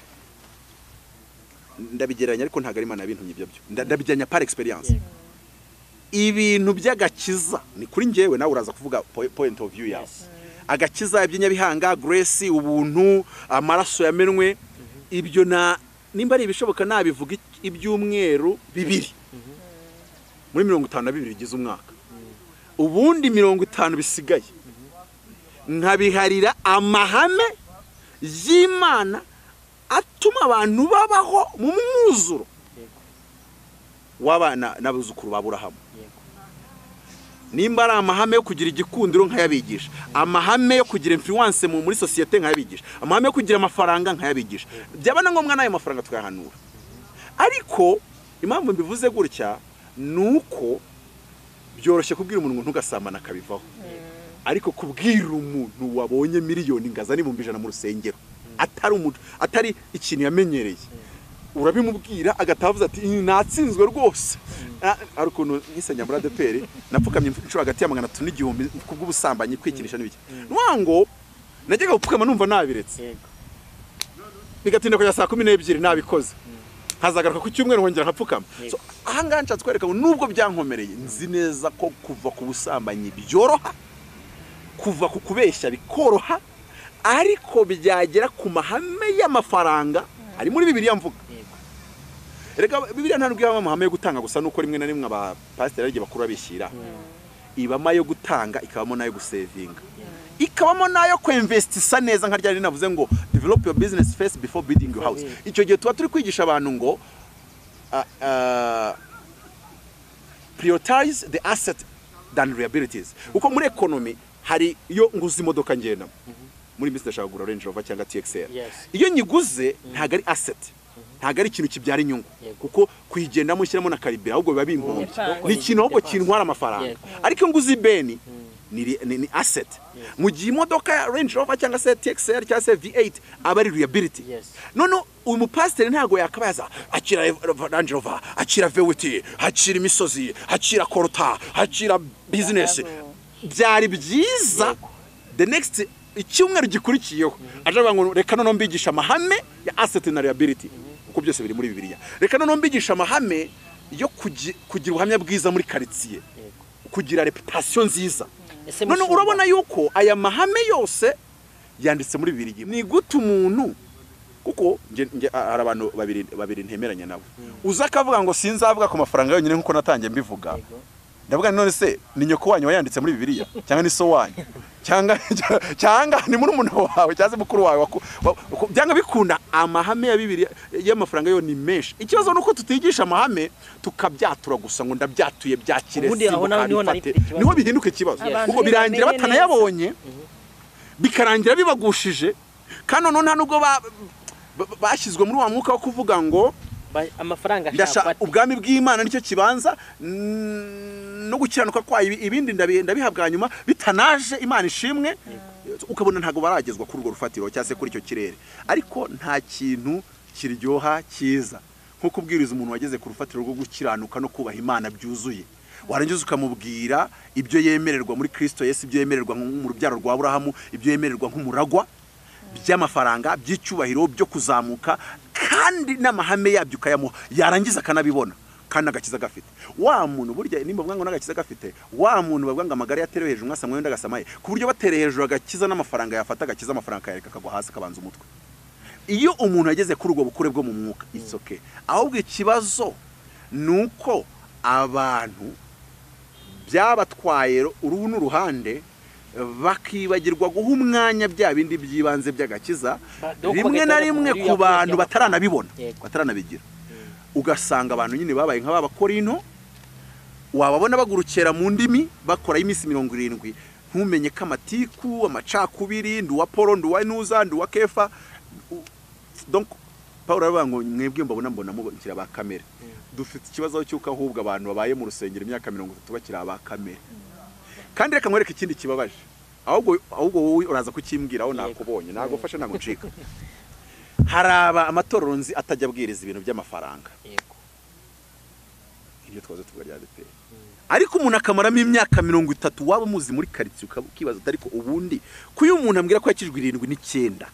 A: ndabigeranya ariko ntago ari Imana yabintumye ibyo byo ndabijyanya par experience ibintu by'agakiza ni kuri njyewe nawe uraza kuvuga po- point of view yawe agakiza iby'inyabihanga grace ubuntu amaraso yamenwe ibyo na nimba ari ibishoboka nabivuga ibyumweru bibiri muri mirongo itanu na bibiri bigize umwaka ubundi mirongo itanu bisigaye nkabiharira amahame y'Imana atuma abantu babaho mu mwuzuro w'abana n'abuzukuru ba Aburahamu nimba ari amahame yo kugira igikundiro nkayabigisha amahame yo kugira influence mu muri societe nkayabigisha amahame yo kugira amafaranga nkayabigisha byaba na ngombwa nayo mafaranga tukayahanura ariko impamvu mbivuze gutya nuko byoroshye kubwira umuntu ngo ntugasambana akabivaho ariko kubwira umuntu wabonye miliyoni ngaza n'ibihumbi ijana mu rusengero atari umuntu atari ikintu yamenyereye urabimubwira agatavuza ati natsinzwe rwose ari ukuntu nkisenya muri A D E P R napfukamye inshuro hagati ya magana atatu n'igihumbi kubw'ubusambanyi kwikinisha n'ibiki nwango najyaga gupfukama numva nabiretse
B: yego
A: bigatinda kujya saa kumi n'ebyiri nabikoze hazagaruka ku cyumweru nkongera nkapfukama so aha ngaha nshatse kwereka ngo nubwo byankomereye nzi neza ko kuva ku busambanyi byoroha kuva ku kubeshya bikoroha ariko byagera ku mahame y'amafaranga ari muri Bibiliya mvuga reka Bibiliya nta nubwo amahame yo gutanga gusa nuko rimwe na rimwe aba pastor yagiye bakuru babishyira ibama yo gutanga ikabamo nayo gusevinga ikabamo nayo kwinvestisa neza nka ryari navuze ngo develop your business first before building your house icyo gihe tuba turi kwigisha abantu ngo uh, uh, prioritize the asset than liabilities uko muri economy hari iyo nguze imodoka ngenda muri business ndashaka kugura Range Rover cyangwa T X L iyo nyiguze ntago ari asset ntago ari ikintu kibyara inyungu kuko kuyigendamo ishyiramo na karibera ahubwo biba bimpombe ni ikintu ahubwo kintwara amafaranga ariko nguze ibeni ni ni asset mu gihe imodoka ya Range Rover cyangwa se T X L cyangwa se V eight aba ari liability none uyu mupasiteri ntago yakabaza akira Range Rover akira V eight akira imisozi akira korota akira business byari byiza the next icyumweru gikurikiyeho aje ngo reka none mbigisha amahame ya asset na liability uko byose biri muri Bibiliya reka none mbigisha amahame yo kugira ubuhamya bwiza muri quartier kugira reputation nziza none urabona yuko aya mahame yose yanditse muri Bibiliya ni gute umuntu kuko nge hari abantu babiri babiri ntemeranya nabo uza kavuga ngo sinzavuga ku mafaranga yonyine nkuko natangiye mbivuga ndavuga none se ni nyoko wanyu wayanditse muri Bibiliya cyangwa ni so wanyu cyangwa cyangwa ni muri umuntu wawe cyangwa mukuru wawe byanga bikunda amahame ya Bibiliya y'amafaranga yo ni menshi. Ikibazo nuko tutigisha amahame tukabyatura gusa ngo ndabyatuye byakire niho bihinduka ikibazo kuko birangira batanayabonye bikarangira bibagushije kandi none nta nubwo bashyizwe muri wa mwuka wo kuvuga ngo
B: amafaranga
A: ashaka ubwami bw'Imana nicyo kibanza no gukiranuka kwa ibindi ndabihabwa nyuma bitanaje Imana ishimwe ukabona ntago baragezwa kuri urwo rufatiro cyase kuri icyo kirere. Ariko nta kintu kiryoha kiza nko kubwiriza umuntu wageze ku rufatiro rwo gukiranuka no kubaha Imana byuzuye, warangiza ukamubwira ibyo yemererwa muri Kristo Yesu, ibyo yemererwa mu rubyaro rwa Aburahamu, ibyo yemererwa nk'umuragwa by'amafaranga, by'icyubahiro, byo kuzamuka kandi n'amahame yabyo ukayamuha, yarangiza akanabibona kandi agakiza gafite. Wa muntu burya nimba bwango n'agakiza gafite, wa muntu babwanga amagara yaterewe hejuru mwasa mwenda gasamaye ku buryo batereye hejuru agakiza n'amafaranga yafata agakiza amafaranga yareka kagwa hasi kabanza umutwe. Iyo umuntu yageze kuri ubwo bukure bwo mu mwuka it's okay. Ahubwo ikibazo nuko abantu byabatwaye uruhu n'uruhande bakibagirwa guha umwanya bya bindi byibanze by'agakiza rimwe na rimwe ku bantu bataranabibona bataranabigira. Ugasanga abantu nyine babaye nk'aba Korinto, wababona bagurukera mu ndimi bakora iminsi mirongo irindwi ntumenye kamatiku amacakubiri ndu wa Paulo ndu wa Nuza ndu wa Kefa. Donc Paulo aravuga ngo mwebwe mbabona mbona mubikira ba kamera. Dufite ikibazo cy'uko ahubwo abantu babaye mu rusengero imyaka mirongo itatu bakira ba kamera. Kandi reka nkwereke ikindi kibabaje, ahubwo ahubwo wowe uraza kukimbwiraho nakubonye nagufasha nagucika. Haraba amatorero nzi atajya abwiriza ibintu by'amafaranga. Yego. Ibyo twazo tugarya A D E P R. Ariko umuntu akamaramo imyaka mirongo itatu waba muzi muri quartier ukakibaza ariko ubundi kuyo umuntu ambwira ko yakijwe irindwi n'icyenda.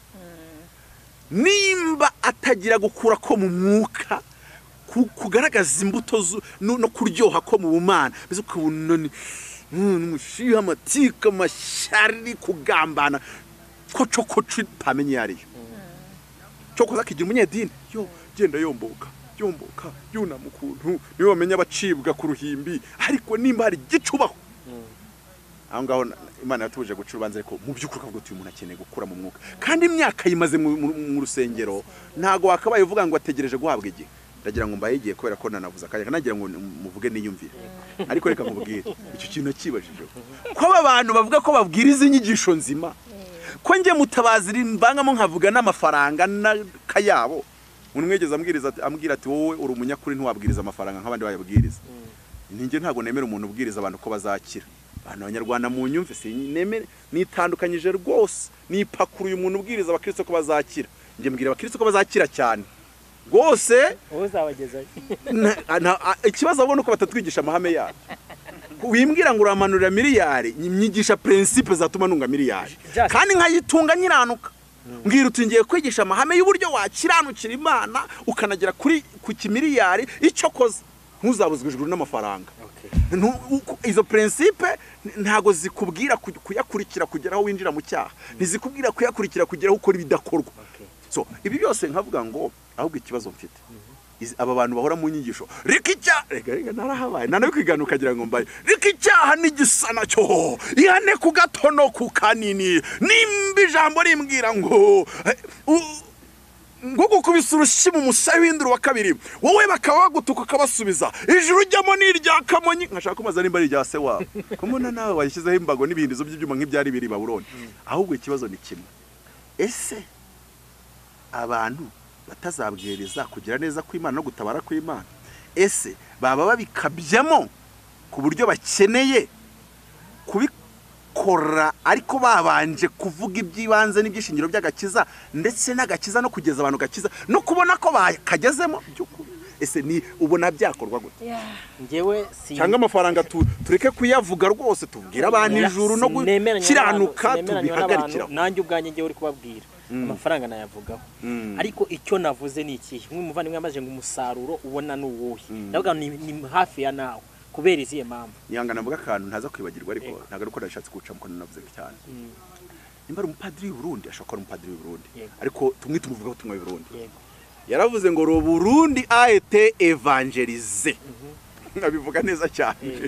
A: Nimba atagira gukura ko mu mwuka kugaragaza imbuto no kuryoha ko mu bumana bizo kubunoni n'umushiha amatika mashyari kugambana ko cokoci pamenye yariyo coko zakigira umunyedini yo genda yomboka yomboka yuna mukuntu niwe wamenya abacibwa ku ruhimbi ariko nimba hari gicubaho aho ngaho Imana yatuje guca urubanza ariko mu by'ukuri kavuga uti umuntu akeneye gukura mu mwuka kandi imyaka yimaze mu rusengero ntago wakabaye uvuga ngo ategereje guhabwa igihe. Ndagira ngo mbayigiye kubera ko nanavuza kanya nagira ngo muvuge niyumvire ariko reka mubwire icyo kintu kibajije ko abantu bavuga ko babwiriza inyigisho nzima ko nge mutabazira mbangamo nkavuga n'amafaranga n'akayabo umuntu mwegeza ambwiriza ambwira ati wowe uri umunyakuri ntiwabwiriza amafaranga nk'abandi bayabwiriza. Ninge ntago nemera umuntu ubwiriza abantu ko bazakira. Abantu abanyarwanda mu nyumve si nemere nitandukanyije rwose nipakuruye umuntu ubwiriza abakristo ko bazakira. Nge mbwira abakristo ko bazakira cyane rwose
B: uzabagezayo.
A: Ikibazo abona uko batatwigisha amahame yabo. Wimbwira ngo uramanurira miliyari nyigisha principe zatuma nunga miliyari kandi nkayitunga nyiranuka. Mbwira utingiye kwigisha amahame y'uburyo wakiranukira Imana ukanagera kuri ku kimiliyari icyo koze ntuzabuzwe ijuru n'amafaranga. Izo principe ntago zikubwira kuyakurikira kugera aho winjira mu cyaha, ntizikubwira kuyakurikira kugera aho ukora ibidakorwa. So ibi byose nkavuga ngo ahubwo ikibazo mfite aba bantu bahora mu nyigisho rikicya rega rega narahabaye nana kwigana ukagira ngo mbaye rikicyaha n'igisana cyo ihane ku gatono ku kanini nimba ijambo rimbwira ngo ngo gukubisa urushyi mu musayi w'induru wa kabiri wowe bakaba bagutuka kabasubiza ijuru ujyamo n'irya kamonyi nkashaka kumaza nimba ari rya se wawe kumuna nawe washyizeho imbago n'ibindizo by'ibyuma nk'ibyari biri Babuloni. Ahubwo ikibazo ni kimwe, ese abantu batazabwiriza kugira neza kw'Imana no gutabara kw'Imana ese baba babikabyamo ku buryo bakeneye kubikora ariko babanje kuvuga ibyibanze n'ibyishingiro by'agakiza ndetse n'agakiza no kugeza abantu gakiza no kubona ko bakagezemo by'ukuri. Ese ni ubona byakorwa gute?
B: Ngewe si
A: cyangwa amafaranga tureke kuyavuga rwose tubwira abantu ijuru no gukiranuka tubihagarikira.
B: Nanjye ubwanye ngewe uri kubabwira amafaranga nayavugaho ariko icyo navuze ni iki mwe muvandimwe amaje ngo umusaruro ubona n'uwuhe ndavuga ni hafi ya nawe kubera iziye mpamvu
A: nyanga navuga akantu ntaza kwibagirwa ariko ntago uko nashatse guca muko navuze cyane. Imba umupadiri w'u Burundi ashaka umupadiri w'u Burundi ariko tumwe tumuvugaho tumwe w'u Burundi yaravuze ngo ro Burundi a été évangélisé abivuga neza cyane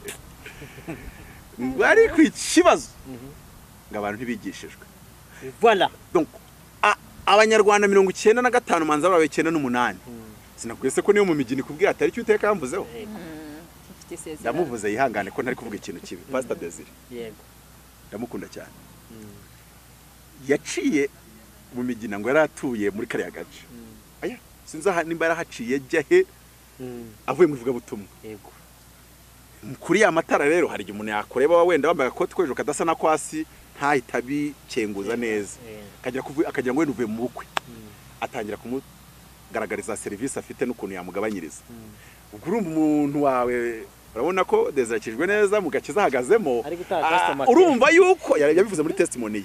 A: bari ku ikibazo ngo abantu ntibigishijwe
B: voilà
A: donc abanyarwanda mirongo icyenda na gatanu manza babaye icyenda n'umunani sinakwiye se ko niyo mu mijini kubwira atari cyo uteka yamvuzeho ndamuvuze yihangane ko ntari kuvuga ikintu kibi Pastor Desire
B: yego
A: ndamukunda cyane yaciye mu mijina ngo yaratuye muri kariya gace aya sinzi aha nimba yarahaciye jya he avuye mu ivuga butumwa
B: yego
A: kuri ya matara rero hari igihe umuntu yakoreba wenda wambaye agakoti kwejo kadasa na kwasi ntahita bicenguza neza akagira kuvuga akagira ngo uvuye mu bukwe atangira kumugaragariza service afite n'ukuntu yamugabanyiriza ubwo urumva umuntu wawe urabona ko dezirakijwe neza mu gakiza hagazemo urumva yuko yabivuze muri testimony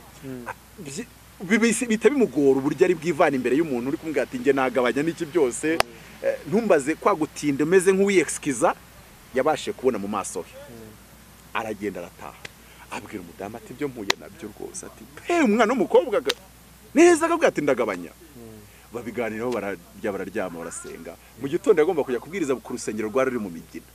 A: bita bimugora uburyo ari bwivana imbere y'umuntu uri kumubwira ati nge nagabanya n'iki byose ntumbaze kwa gutinda umeze nk'uwiexkiza yabashe kubona mu maso he aragenda arataha abwira umudamu ati byo mpuye nabyo rwose ati pe umwana w'umukobwa neza akabwira ati ndagabanya babiganiraho bararya bararyama barasenga mu gitondo yagomba kujya kubwiriza ku rusengero rwari ruri mu migina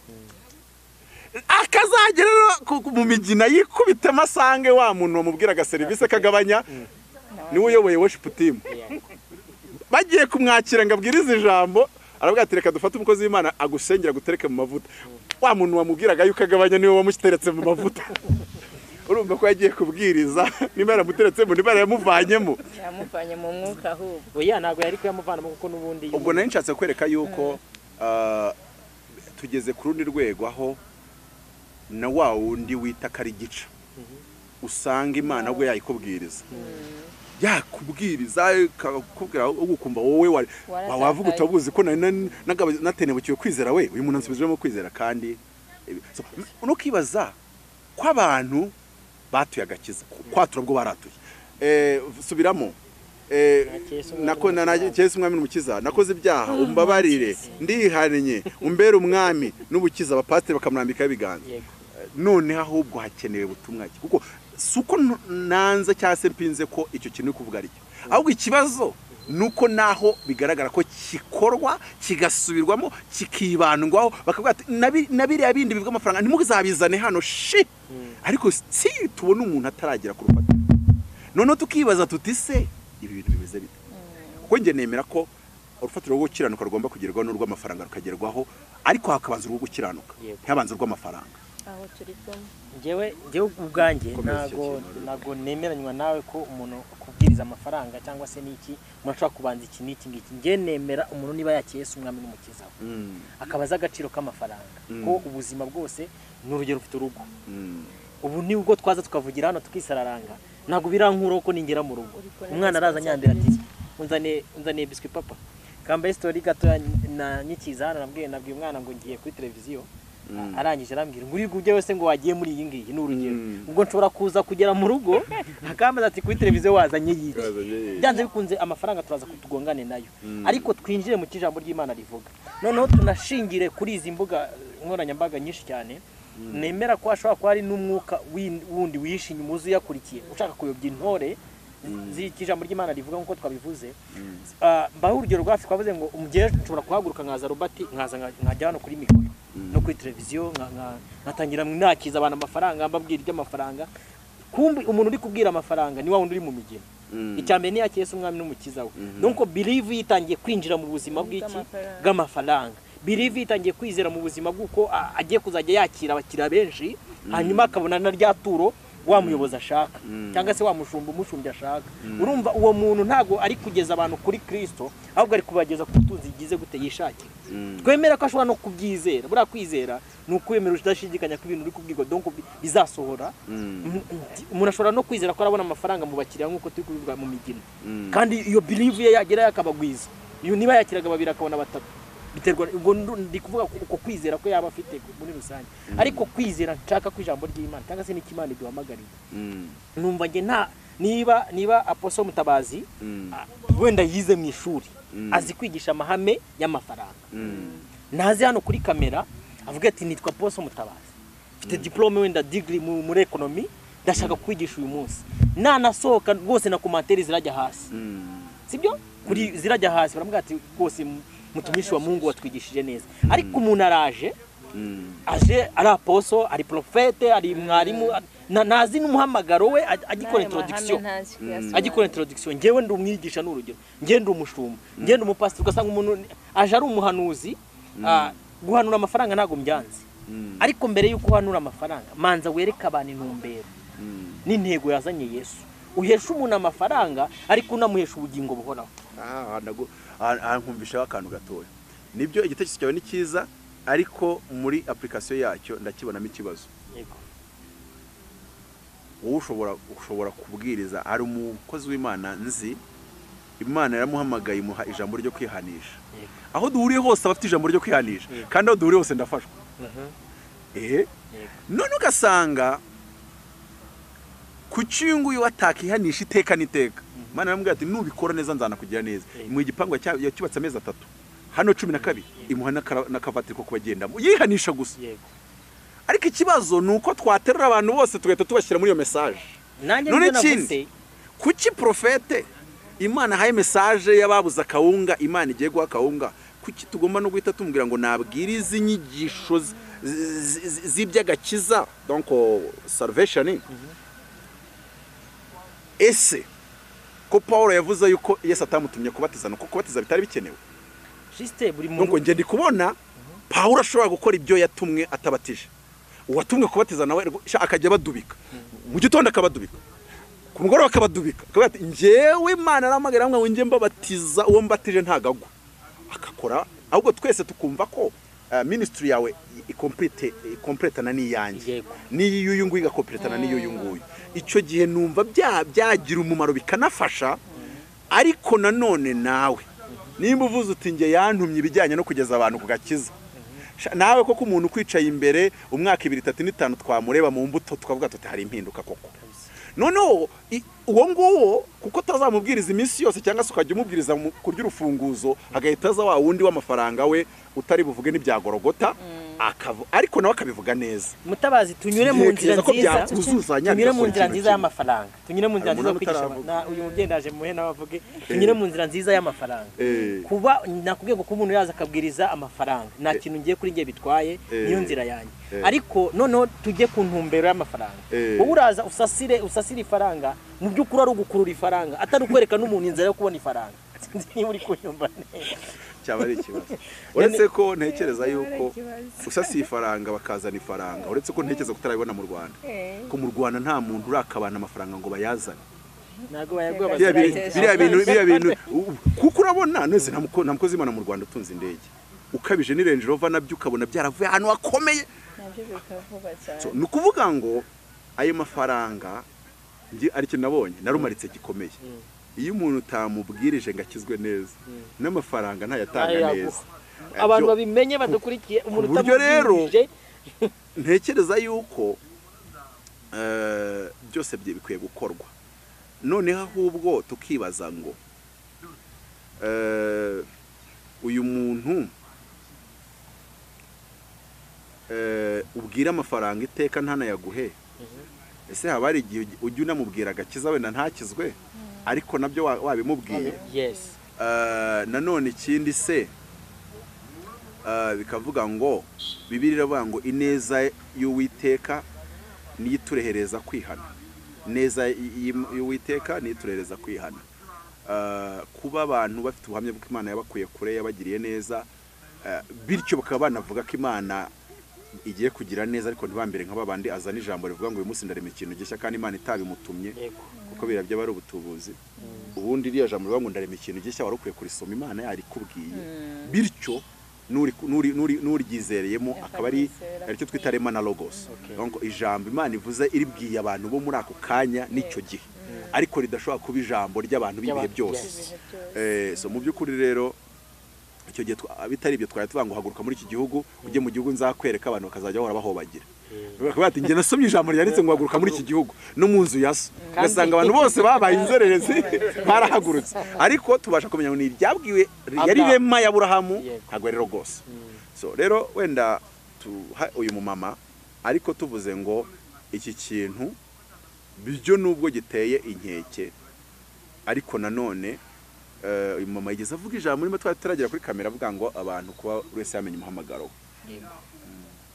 A: akazagera mu migina yikubita amasange wa muntu wamubwiraga serivisi akagabanya niwe uyoboye worship team bagiye kumwakira ngo abwirize ijambo aravuga ati reka dufate umukozi w'Imana agusengera gutereke mu mavuta wa muntu wamubwiraga yuko agabanya niwe wamushiteretse mu mavuta urumva ko yagiye kubwiriza nimba yaramuteretse mu nimba yamuvanyemo
D: yamuvanye mu mwuka ahubwo
B: oya ntago yari kuyamuvana kuko nubundi
A: ubwo nari nshatse kwereka yuko tugeze ku rundi rwego aho na wa wundi wita kari gica usanga Imana ubwo yayikubwiriza yakubwiriza kakubwira ugukumva wowe wavuga utabuzi ko natenebukiwe kwizera we uyu muntu ansubizemo kwizera kandi no kibaza kw'abantu batuye agakiza kwatura bwo baratuye eh subiramo eh nako nakese umwami n'umukiza nakoze ibyaha umbabarire ndihannye umbere umwami n'ubukiza abapasiteri bakamurambika ibiganza none ahubwo hakenewe butumwa kuko suko nanze cyase mpinze ko icyo kintu kuvuga ari cyo ahubwo ikibazo nuko naho bigaragara ko kikorwa kigasubirwamo kikibandwaho bakavuga ati nabiri abindi bivuga amafaranga ntimugizabizane hano shi ariko si tubona umuntu ataragira ku rupata none tukibaza tuti se ibi bintu bimeze bite kuko nge nemera ko urufatiro rwo gukiranuka rugomba kugerwaho n'urw'amafaranga rukagerwaho ariko hakabanza urwo gukiranuka ntihabanza urw'amafaranga
D: aho turi kumwe
B: ngewe ngewe ubwanjye nago nago nemeranywa nawe ko umuntu kubwiriza amafaranga cyangwa se niki umuntu ashobora kubanza iki niki ngiki nge nemera umuntu niba yakiyese umwami n'umukiza akabaza agaciro k'amafaranga ko ubuzima bwose n'urugero ufite urugo ubu ni ubwo twaza tukavugira hano tukisararanga nago birankuro ko ningera mu rugo umwana araza nyandira ati unzane unzane biscuit papa kambaye story gato na nyikiza hano nabwiye nabwiye umwana ngo ngiye kuri televiziyo arangije arambwira ngo urige ujye wese ngo wagiye muri iyi ngiyi n'urugero ubwo nshobora kuza kugera mu rugo akambaza ati kuri televiziyo wazanye yiki byanze bikunze amafaranga turaza kutugongane nayo ariko twinjire mu kijambo ry'Imana rivuga noneho tunashingire kuri izi mbuga nkoranyambaga nyinshi cyane nemera ko ashobora kuba ari n'umwuka wundi wishinye umuzi yakurikiye ushaka kuyobya intore z'ikijambo ry'Imana rivuga nkuko twabivuze mbaho urugero rwafi twavuze ngo umugere nshobora kuhaguruka nkaza Robert nkaza nkajya hano kuri mikoro no kuri televiziyo nkatangira nakiza abantu amafaranga mbabwira iby'amafaranga kumbi umuntu uri kubwira amafaranga ni wa wundi uri mu migina icyambere ni yakiyese umwami n'umukiza we nuko believe yitangiye kwinjira mu buzima bw'iki bw'amafaranga believe yitangiye kwizera mu buzima bw'uko agiye kuzajya yakira abakira benshi hanyuma akabona na rya turo wa muyobozi ashaka cyangwa se wa mushumba umushumbi ashaka urumva uwo muntu ntago ari kugeza abantu kuri Kristo ahubwo ari kubageza ku tuzi gize gute yishakira twemera ko ashobora no kubyizera bura kwizera ni ukwemera udashidikanya ko ibintu uri kubwirwa donc bizasohora umuntu ashobora no kwizera ko arabona amafaranga mu bakiriya nkuko turi kubivuga mu migina kandi iyo believe ye yagera yakabagwiza iyo niba yakiraga babiri akabona batatu biterwa ubwo ndi kuvuga uko kwizera ko yaba afite muri rusange ariko kwizera nshaka ko ijambo ry'Imana cyangwa se n'ikimana iduhamagariye numva nge nta niba niba Apostle Mutabazi wenda yize mu ishuri azi kwigisha amahame y'amafaranga naze hano kuri kamera avuga ati nitwa Apostle Mutabazi mfite diplome wenda degree muri economy ndashaka kwigisha uyu munsi nanasohoka rwose na commentaire zirajya hasi sibyo kuri zirajya hasi baramubwira ati rwose mutumishi wa Mungu watwigishije neza ariko umuntu araje aje ari aposo ari profete ari mwarimu nazi n'umuhamagaro we agikora introduction agikora introduction ngewe ndi umwigisha n'urugero ngewe ndi umushumba ngewe ndi umupastor ugasanga umuntu aje ari umuhanuzi guhanura amafaranga ntago mbyanze ariko mbere yuko uhanura amafaranga manza wereka abantu intumbero n'intego yazanye Yesu uhesha umuntu amafaranga ariko unamuhesha ubugingo buhoraho
A: ah nago ankumvisha akantu gatoya nibyo igitekerezo cyawe ni cyiza ariko muri application yacyo ndakibonamo ikibazo
B: yego
A: wowe ushobora ushobora kubwiriza ari umukozi w'Imana nzi Imana yaramuhamagaye imuha ijambo ryo kwihanisha aho duhuriye hose abafite ijambo ryo kwihanisha kandi aho duhuriye hose ndafashwa eh none ugasanga ku cyungu watakihanisha iteka niteka Imana yamubwira ati nubikora neza nzana kugira neza mu gipango yacyubatse amezi atatu hano cumi na kabiri imuha n'akavatiri ko kubagenda yihanisha gusa ariko ikibazo nuko twaterera abantu bose tugahita tubashyira muri iyo message none kindi kuki profete Imana haye message yababuza kawunga Imana igiye guha kawunga kuki tugomba no guhita tumubwira ngo nabwiriza inyigisho z'ibyagakiza donc salvation ese ko Paulo yavuze yuko Yesu atamutumye kubatiza no kubatiza bitari bikenewe
B: Juste buri muntu
A: ngo nge ndi kubona Paulo ashobora gukora ibyo yatumwe atabatije uwatumwe kubatiza nawe akajya badubika mu gitondo akabadubika ku mugoroba akabadubika akabati ngewe Imana aramagara amwe nge mbabatiza uwo mbatije ntagagwa akakora ahubwo twese tukumva ko ministry yawe icomplete complete na niyanjye ni yuyu nguyu igakompleta na ni yuyu nguyu icyo gihe numva bya byagira umumaro bikanafasha ariko nanone nawe nimba uvuze uti nge yantumye ibijyanye no kugeza abantu kugakiza nawe koko umuntu kwicaye imbere umwaka ibiri itatu n'itanu twamureba mu mbuto tukavuga tuti hari impinduka koko noneho uwo nguwo kuko tazamubwiriza iminsi yose cyangwa se ukajya umubwiriza kurya urufunguzo hagahita aza wa wundi w'amafaranga we utari buvuge n'ibyagorogota akava ariko nawe akabivuga neza
B: mutabazi tunyure mu nzira nziza tunyure mu nzira nziza y'amafaranga tunyure mu nzira nziza kwigisha na uyu mubyeyi ndaje muhe nabavuge tunyure mu nzira nziza y'amafaranga kuba nakubwiye ngo umuntu yaza akabwiriza amafaranga nta kintu ngiye kuri ngiye bitwaye niyo nzira yanjye ariko noneho tujye ku ntumbero y'amafaranga wowe uraza usasire usasire ifaranga mu by'ukuri ari ugukurura ifaranga atari ukwereka n'umuntu inzira yo kubona ifaranga niba uri kunyumva neza
A: cyaba ari ikibazo uretse ko ntekereza yuko usasiye ifaranga bakazana ifaranga uretse ko ntekereza kutarabibona mu Rwanda ko mu Rwanda nta muntu urakabana amafaranga ngo bayazane
B: nago bayagwa
A: biriya bintu biriya bintu kuko urabona nese nta mukozi Imana mu Rwanda utunze indege ukabije ni Range Rover nabyo ukabona byaravuye ahantu hakomeye
D: nabyo bikavuga cyane
A: ni ukuvuga ngo ayo mafaranga ari cyo nabonye narumaritse gikomeye iyo umuntu utamubwirije ngo akizwe neza n'amafaranga ntayatanga neza
B: abantu babimenye badukurikiye umuntu
A: utamubwirije ntekereza yuko byose bikwiye gukorwa noneho ahubwo tukibaza ngo uyu muntu ubwira amafaranga iteka ntanayaguhe ese haba hari igihe ujya unamubwira agakiza wenda ntakizwe ariko nabyo wabimubwiye
B: yes
A: nanone ikindi se bikavuga ngo Bibiliya iravuga ngo ineza y'Uwiteka niyo iturehereza kwihana neza y'Uwiteka niyo iturehereza kwihana kuba abantu bafite ubuhamya bw'uko Imana yabakuye kure yabagiriye neza bityo bakaba banavuga ko Imana igiye kugira neza ariko ntibambere nk'ababandi azana ijambo rivuga ngo uyu munsi ndarema ikintu gishya kandi Imana itabimutumye kuko birabye bari ubutubuzi ubundi iriya jambo rivuga ngo ndarema ikintu gishya wari ukwiye kurisoma Imana yari kubwiye bityo nuri nuri nuri nuryizereyemo akaba ari aricyo twita rema na logos donc ijambo Imana ivuze iribwiye abantu bo muri ako kanya nicyo gihe ariko ridashobora kuba ijambo ry'abantu bibihe byose eh so mu byukuri rero icyo gihe bitari ibyo twari tuvuga ngo haguruka muri iki gihugu ujye mu gihugu nzakwereka abantu bakazajya bahora bahobagira bakaba bati nge nasomye ijambo ryanditse ngo haguruka muri iki gihugu no mu nzu yaso gasanga abantu bose babaye inzererezi barahagurutse ariko tubasha kumenya ngo ni ryabwiwe yari rema ya Aburahamu ntago rero gose so rero wenda uyu mumama ariko tuvuze ngo iki kintu bijyo nubwo giteye inkeke ariko nanone uyu mama yigeze avuga ijambo muri matwa taragera kuri kamera avuga ngo abantu kuba wese yamenye umuhamagaro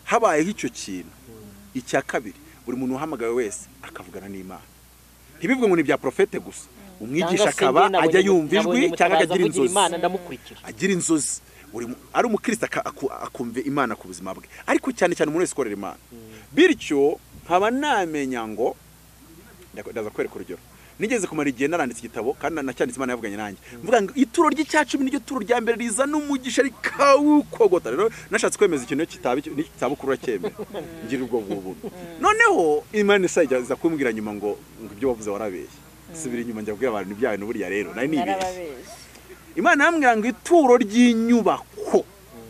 A: habayeho icyo kintu. Icya kabiri, buri muntu uhamagawe wese akavugana n'Imana. Ntibivuge ngo ni bya profete gusa, umwigisha akaba ajya yumva ijwi cyangwa akagira inzozi, agira inzozi, ari umukristo akumva Imana ku buzima bwe, ariko cyane cyane umuntu wese ukorera Imana. Bityo nkaba namenya ngo ndaza kwereka urugero. Nigeze kumara igihe naranditse igitabo kandi nacyanditse Imana yavuganye nanjye, mvuga ngo ituro ry'icyacumi n'iryo turo rya mbere riza n'umugisha rikawukogota. Rero nashatse kwemeza ikintu kitaba kitabukuru cyemera ngira ubwo bw'ubuntu. Noneho Imana isajya kumbwira nyuma ngo ngo ibyo wavuze warabeshye, subira inyuma njya kubwira abantu ibyawe n'uburiya rero nari nibeshye. Imana yambwira ngo ituro ry'inyubako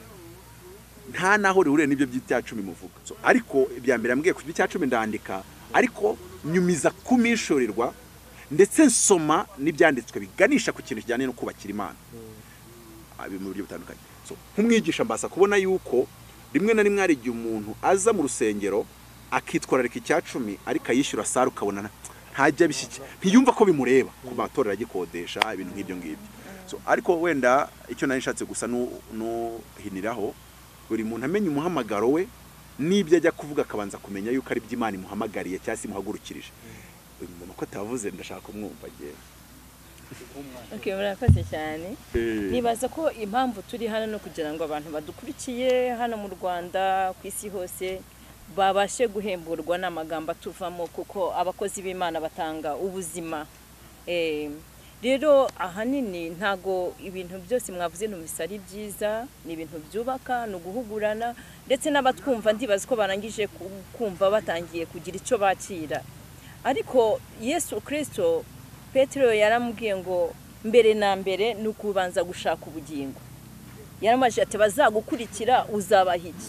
A: nta naho rihuriye n'ibyo by'icyacumi muvuga. So ariko ibya mbere yambwiye ku by'icyacumi ndandika, ariko nyumiza kumishorirwa ndetse nsoma n'ibyanditswe biganisha ku kintu kijyanye no kubakira Imana abi mu buryo butandukanye. So nk'umwigisha mbasa kubona yuko rimwe na rimwe ari igihe umuntu aza mu rusengero akitwararika icyacumi ariko ayishyura sare ukabona ntajya bishyike, ntiyumva ko bimureba ku matorero agikodesha ibintu nk'ibyo ngibyo. So ariko wenda icyo nari nshatse gusa no no hiniraho, buri muntu amenye umuhamagaro we n'ibyo ajya kuvuga akabanza kumenya yuko ari by'Imana imuhamagariye cyangwa se imuhagurukirije. Umuntu ko tavuze ndashaka kumwumva giye.
D: Okay, murakoze cyane. Nibaza ko impamvu turi hano no kugira ngo abantu badukurikiye hano mu Rwanda, ku isi hose, babashe guhemburwa n'amagambo atuvamo, kuko abakozi b'Imana batanga ubuzima. Eh rero ahanini ntago ibintu byose mwavuze n'umisari byiza, ni ibintu byubaka no guhugurana, ndetse n'abatwumva ndibaza ko barangije kumva batangiye kugira icyo bakira. Ariko Yesu Kristo, Petero yaramubwiye ngo mbere na mbere nukubanza gushaka ubugingo. Yaramaje ati bazagukurikira uzabaha iki?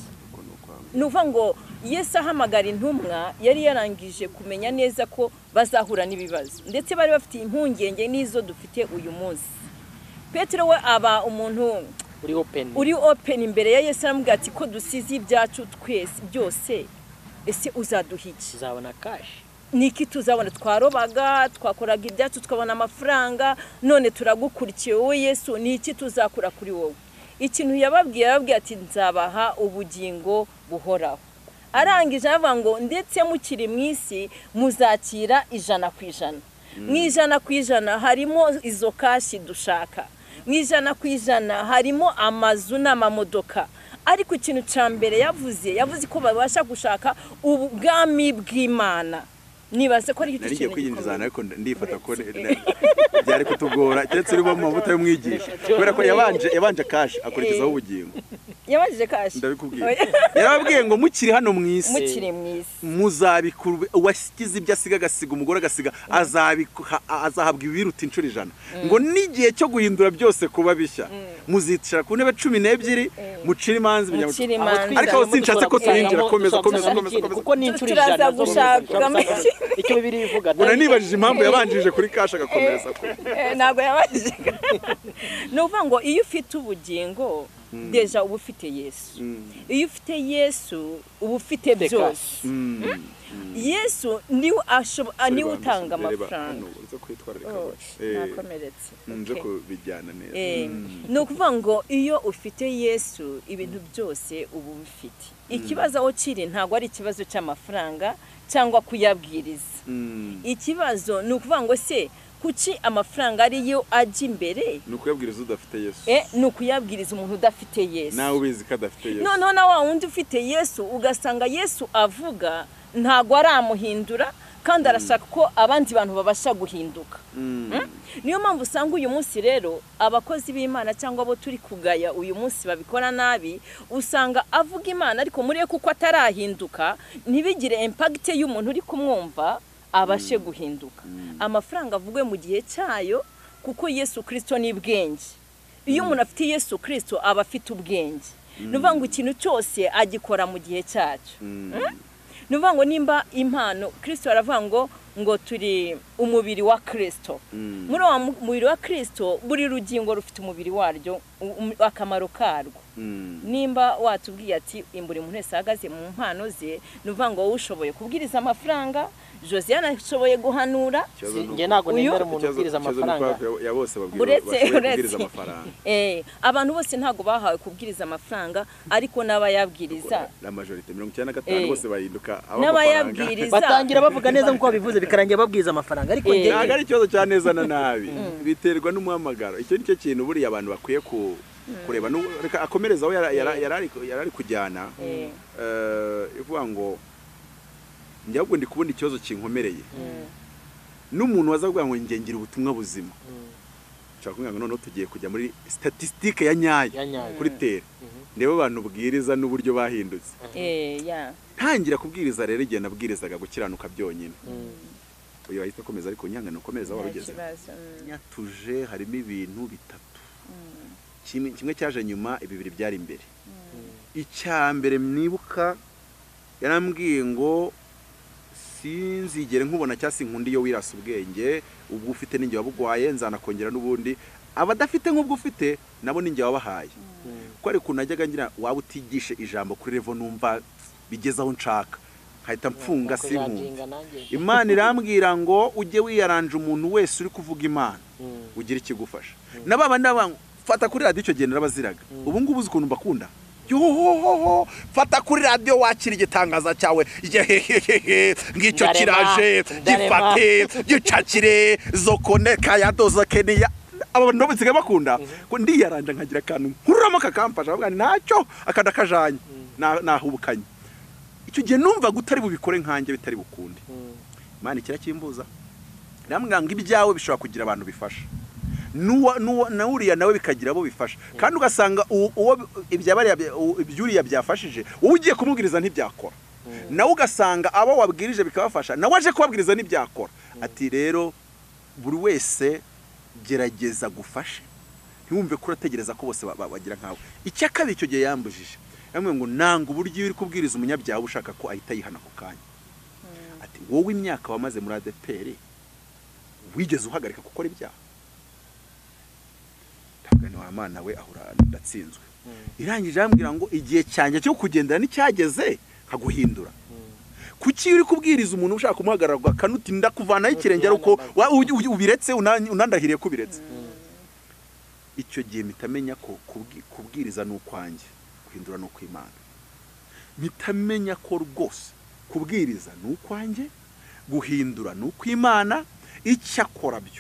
D: Nuva ngo Yesu ahamagara intumwa yari yarangije kumenya neza ko bazahura n'ibibazo, ndetse bari bafite impungenge n'izo dufite uyu munsi. Petero we aba umuntu
B: uri open
D: uri open imbere ya Yesu, aramubwira ati ko dusize ibyacu twese byose, ese uzaduha iki?
B: Uzabona cash.
D: Niki tuzabona? Twarobaga, twakoraga ibyacu tukabona amafaranga, none turagukurikiye wowe Yesu, niki tuzakura kuri wowe? Ikintu yababwiye yababwiye ati nzabaha ubugingo buhoraho. Arangije avuga ngo ndetse mukiri mu isi muzakira ijana ku ijana. Mu ijana ku ijana harimo izo kashi dushaka, mu ijana ku ijana harimo amazu n'amamodoka. Ariko ikintu cya mbere yavuze yavuze ko babasha gushaka ubwami bw'Imana. Nibaze ko ari cyo
A: kintu kwinjizana, ariko ndifata ko byari kutugora cyetse uri mu mavuta yo mwigisha, kubera ko yabanje yabanje cash akurikizaho ubugingo.
D: Yabanje cash
A: ndabikubwiye. Yarabwiye ngo mukiri hano mu isi,
D: mukiri mu isi
A: muzabikuru wasikize ibyo asiga gasiga umugore agasiga azabika azahabwa ibiruta inshuro ijana. Ngo nigiye cyo guhindura byose kuba bishya muzicara ku ntebe cumi n'ebyiri mucira imanzi bijya. Ariko sinshatse ko turinjira komeza komeza komeza
B: kuko ni inshuro ijana
D: gushaka
B: icyo bibiri bivuga.
A: Bona nibajije impamvu yabanjije kuri cash agakomeza ko
D: ntago yabajije. Nuvuga ngo iyo ufite ubugingo deja ubu ufite Yesu. Iyo ufite Yesu ubu ufite byose. Yesu niwe ashoba niwe utanga amafaranga. Nakomeretse.
A: Nje ko bijyana neza.
D: No kuvuga ngo iyo ufite Yesu ibintu byose ubu bifite. Ikibazo aho kiri ntago ari ikibazo cy'amafaranga cyangwa kuyabwiriza. Ikibazo ni ukuvuga ngo se kuki amafaranga ari yo ajya imbere?
A: Ni ukuyabwiriza udafite Yesu.
D: Eh ni ukuyabwiriza umuntu udafite Yesu.
A: Nawe ubizi ko adafite Yesu.
D: No no na wa wundi ufite Yesu ugasanga Yesu avuga ntago aramuhindura kandi arashaka ko abandi bantu babasha guhinduka. Niyo mpamvu usanga uyu munsi rero abakozi b'Imana cyangwa abo turi kugaya uyu munsi babikora nabi, usanga avuga Imana ariko muri kuko atarahinduka ntibigire impact y'umuntu uri kumwumva abashe guhinduka. Amafaranga avugwe mu gihe cyayo, kuko Yesu Kristo ni bwenge. Iyo umuntu afite Yesu Kristo aba afite ubwenge. Nuvuga ngo ikintu cyose agikora mu gihe cyacyo. Nuvuga ngo nimba impano Kristo aravuga ngo ngo turi umubiri wa Kristo. Muri wa mubiri wa Kristo buri rugingo rufite umubiri waryo akamaro karwo. Nimba watubwiye ati imburi umuntu wese ahagaze mu mpano ze nuvuga ngo wowe ushoboye kubwiriza amafaranga, Josiane ashoboye guhanura,
B: nge nago nemera umuntu ubwiriza amafaranga
A: ya bose babwiriza amafaranga.
D: Eh abantu bose ntago bahawe kubwiriza amafaranga ariko n'abayabwiriza
A: la majorité mirongo icyenda na gatanu bose bahinduka
D: n'abayabwiriza
B: batangira bavuga neza nkuko bivuze bikarangira babwiza amafaranga ariko nge
A: ntago ari ikibazo cya neza na nabi biterwa n'umuhamagaro. Icyo nicyo kintu buri abantu bakwiye ku kureba reka akomereza aho yarari yarari kujyana eh ivuga ngo njyabwo ndi kubona ikibazo kinkomereye n'umuntu wazavuga ngo ngengira ubutumwa buzima cyangwa ngo none tugiye kujya muri statistique ya nyayo kuri tere ndebe abantu bwiriza n'uburyo bahindutse
D: eh ya
A: ntangira kubwiriza rero igihe nabwirizaga gukiranuka byonyine uyu ahita akomeza ariko nyangana ukomeza warugeze nyatuje harimo ibintu bitatu kimwe cyaje nyuma ibibiri byari imbere. Icya mbere mnibuka yarambwiye ngo sinzigere nkubona cyasi nkundi yo wirasa ubwenge ubwo ufite ninjye wabugwaye nzanakongera n'ubundi abadafite nk'ubwo ufite nabo ninjye wabahaye ko ari kunajyaga ngira waba utigishe ijambo kuri level numva bigezaho nshaka hahita mfunga sinkumva. Imana irambwira ngo ujye wiyaranje umuntu wese uri kuvuga Imana ugira ikigufasha nababa ndabangu fata kuri radio icyo genera baziraga ubu ngubu uzi ukuntu mbakunda yohoho fata kuri radio wakira igitangaza cyawe ngicyo kiraje gifate gicakire zokoneka yadoza Kenya abantu nobitsige bakunda ko ndiyaranje nkagira kantu nkuramo kakamfasha avuga ntacyo akada kajanye nahubukanye icyo gihe numva gutari bubikore nkanjye bitari bukunde. Imana ikira kimbuza namwanga ibyawe bishobora kugira abantu bifasha nuwa nuwa nauriya nawe bikagira abo bifasha kandi ugasanga uwo ibyabari ibyuriya byafashije wowe ugiye kumubwiriza ntibyakora nawe ugasanga abo wabwirije bikabafasha nawe aje kubabwiriza ntibyakora. Ati rero buri wese gerageza gufashe ntiwumve ko urategereza ko bose bagira nkawe. Icya kabiri icyo gihe yambujije yamwe ngo nanga uburyo uri kubwiriza umunyabyaha ushaka ko ahita yihana ku kanya. Ati wowe imyaka wamaze muri A D E P R wigeze uhagarika gukora ibyaha tabgani wa Mana we ahura ndatsinzwe. Irangije ambwira ngo igihe cyanje cyo kugendera n'icyageze nkaguhindura. Kuki uri kubwiriza umuntu ushaka kumuhagararwa kanuti ndakuvana y'ikirengera uko ubiretse unandahiriye kubiretse. Icyo gihe mitamenya ko kubwiriza n'ukwanjye guhindura no kw'Imana. Mitamenya ko rwose kubwiriza n'ukwanjye guhindura no kw'Imana icyakora byo.